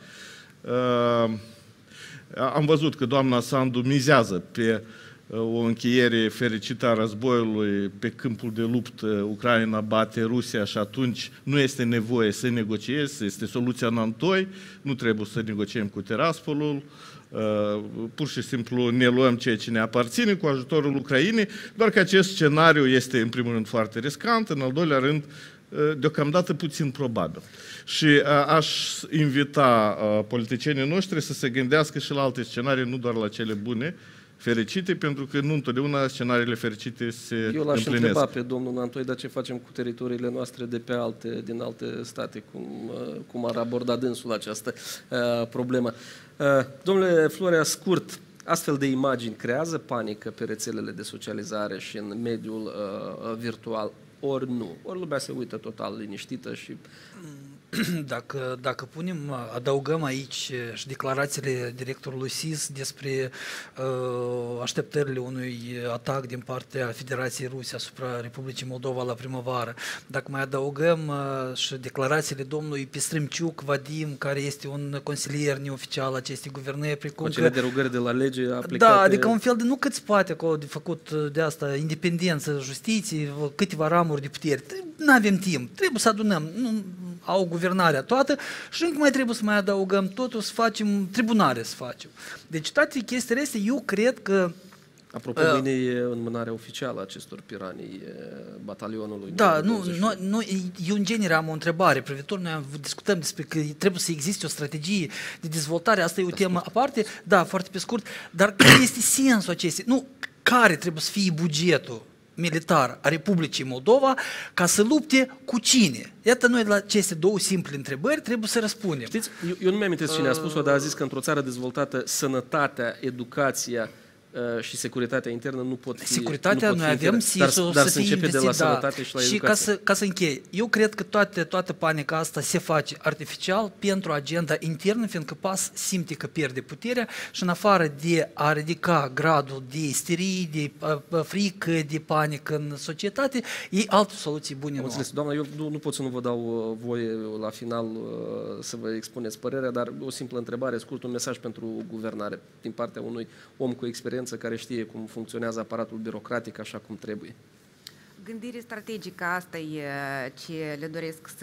Am văzut că doamna Sandu mizează pe o încheiere fericită a războiului pe câmpul de luptă. Ucraina bate Rusia și atunci nu este nevoie să negociezi, este soluția Nantoi, nu trebuie să negociem cu Tiraspolul, pur și simplu ne luăm ceea ce ne aparține cu ajutorul Ucrainei, doar că acest scenariu este în primul rând foarte riscant, în al doilea rând deocamdată puțin probabil. Și aș invita politicienii noștri să se gândească și la alte scenarii, nu doar la cele bune, fericite, pentru că nu întotdeauna scenariile fericite se împlinesc. Eu l-aș întreba pe domnul Nantoi, dar ce facem cu teritoriile noastre de pe alte, din alte state, cum, cum ar aborda dânsul această uh, problemă. Uh, domnule Florea, scurt, astfel de imagini creează panică pe rețelele de socializare și în mediul uh, virtual, ori nu? Ori lumea se uită total liniștită și... Dacă, dacă punem, adăugăm aici și declarațiile directorului S I S despre uh, așteptările unui atac din partea Federației Ruse asupra Republicii Moldova la primăvară, dacă mai adăugăm uh, și declarațiile domnului Pistrâmciuc Vadim, care este un consilier neoficial acestei guvernări, precum cu acele că, derogări de la lege aplicate... Da, adică un fel de, nu cât spate acolo de făcut de asta, independență, justiție, câteva ramuri de putere. Nu avem timp, trebuie să adunăm, nu au guvernarea toată și încă mai trebuie să mai adăugăm totul, să facem tribunale, să facem. Deci toate chestiile astea, eu cred că... Apropo, uh, mâine e înmânarea oficială a acestor piranii batalionului. Da, nu, nu, nu, eu în genere am o întrebare privitor, noi discutăm despre că trebuie să existe o strategie de dezvoltare, asta e o temă aparte, da, foarte pe scurt, dar care este sensul acestei? Nu, care trebuie să fie bugetul militar a Republicii Moldova ca să lupte cu cine? Iată, noi la aceste două simple întrebări trebuie să răspundem. Știți, eu, eu nu mi-amintesc cine a spus-o, dar a zis că într-o țară dezvoltată, sănătatea, educația uh, și securitatea internă nu pot fi... Securitatea, nu pot noi fi avem S I S-ul dar, să dar fie investit, de la da. sănătate și la și educație. ca să, ca să închei, eu cred că toate, toată panica asta se face artificial pentru agenda internă, fiindcă P A S simte că pierde puterea și în afară de a ridica gradul de isterie, de uh, frică, de panică în societate, ei alte soluții bune nu au. Doamna, eu nu, nu pot să nu vă dau voie la final uh, să vă expuneți părerea, dar o simplă întrebare, scurt, un mesaj pentru guvernare din partea unui om cu experiență care știe cum funcționează aparatul birocratic așa cum trebuie. Gândire strategică, asta e ce le doresc să,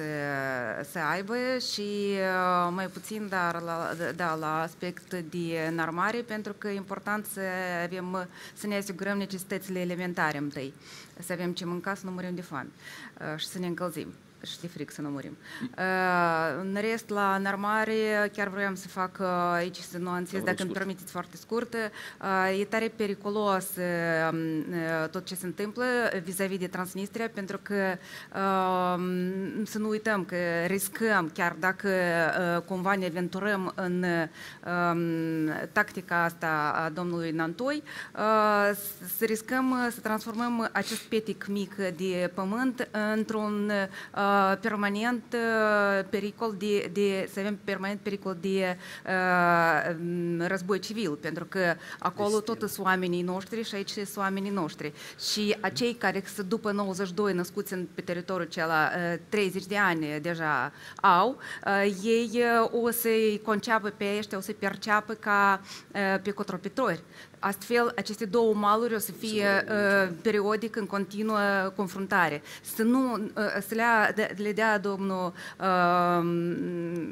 să aibă și mai puțin, dar la, da, la aspect de înarmare, pentru că e important să avem, să ne asigurăm necesitățile elementare întâi, să avem ce mânca, să nu murim de foame și să ne încălzim. Și de fric să nu murim. Uh, în rest, la înarmare, chiar vreau să fac uh, aici, să nuanțez, dacă îmi permiteți foarte scurt, uh, e tare periculos uh, tot ce se întâmplă vis-a-vis de Transnistria, pentru că uh, să nu uităm că riscăm, chiar dacă uh, cumva ne aventurăm în uh, tactica asta a domnului Nantoi, uh, să riscăm să transformăm acest petic mic de pământ într-un uh, permanent uh, pericol de, de, să avem permanent pericol de uh, război civil, pentru că acolo tot sunt oamenii noștri și aici sunt oamenii noștri. Și acei care după nouăzeci și doi născuți în, pe teritoriul cela uh, treizeci de ani deja au, uh, ei uh, o să-i conceapă pe ăștia, o să-i perceapă ca uh, pe cotropitori. Astfel, aceste două maluri o să fie uh, periodic în continuă confruntare. Să nu, uh, să le, le dea domnul uh,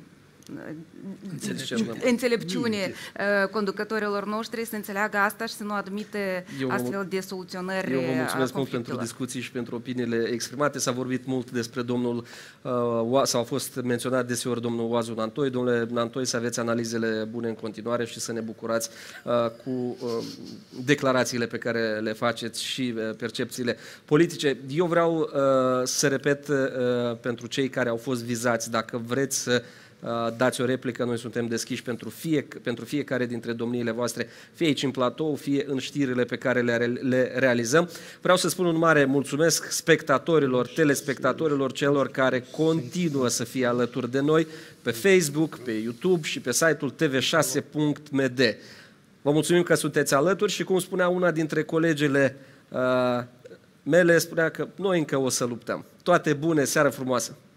înțelepciune uh, conducătorilor noștri să înțeleagă asta și să nu admite eu astfel de soluționări. Eu vă mulțumesc mult pentru discuții și pentru opiniile exprimate. S-a vorbit mult despre domnul, uh, sau a fost menționat deseori domnul Oazu Nantoi. Domnule Nantoi, să aveți analizele bune în continuare și să ne bucurați uh, cu uh, declarațiile pe care le faceți și uh, percepțiile politice. Eu vreau uh, să repet uh, pentru cei care au fost vizați, dacă vreți să dați o replică, noi suntem deschiși pentru, fie, pentru fiecare dintre domniile voastre, fie aici în platou, fie în știrile pe care le, le realizăm. Vreau să spun un mare mulțumesc spectatorilor, telespectatorilor, celor care continuă să fie alături de noi pe Facebook, pe YouTube și pe site-ul t v șase punct m d. Vă mulțumim că sunteți alături și, cum spunea una dintre colegele uh, mele, spunea că noi încă o să luptăm. Toate bune, seară frumoasă!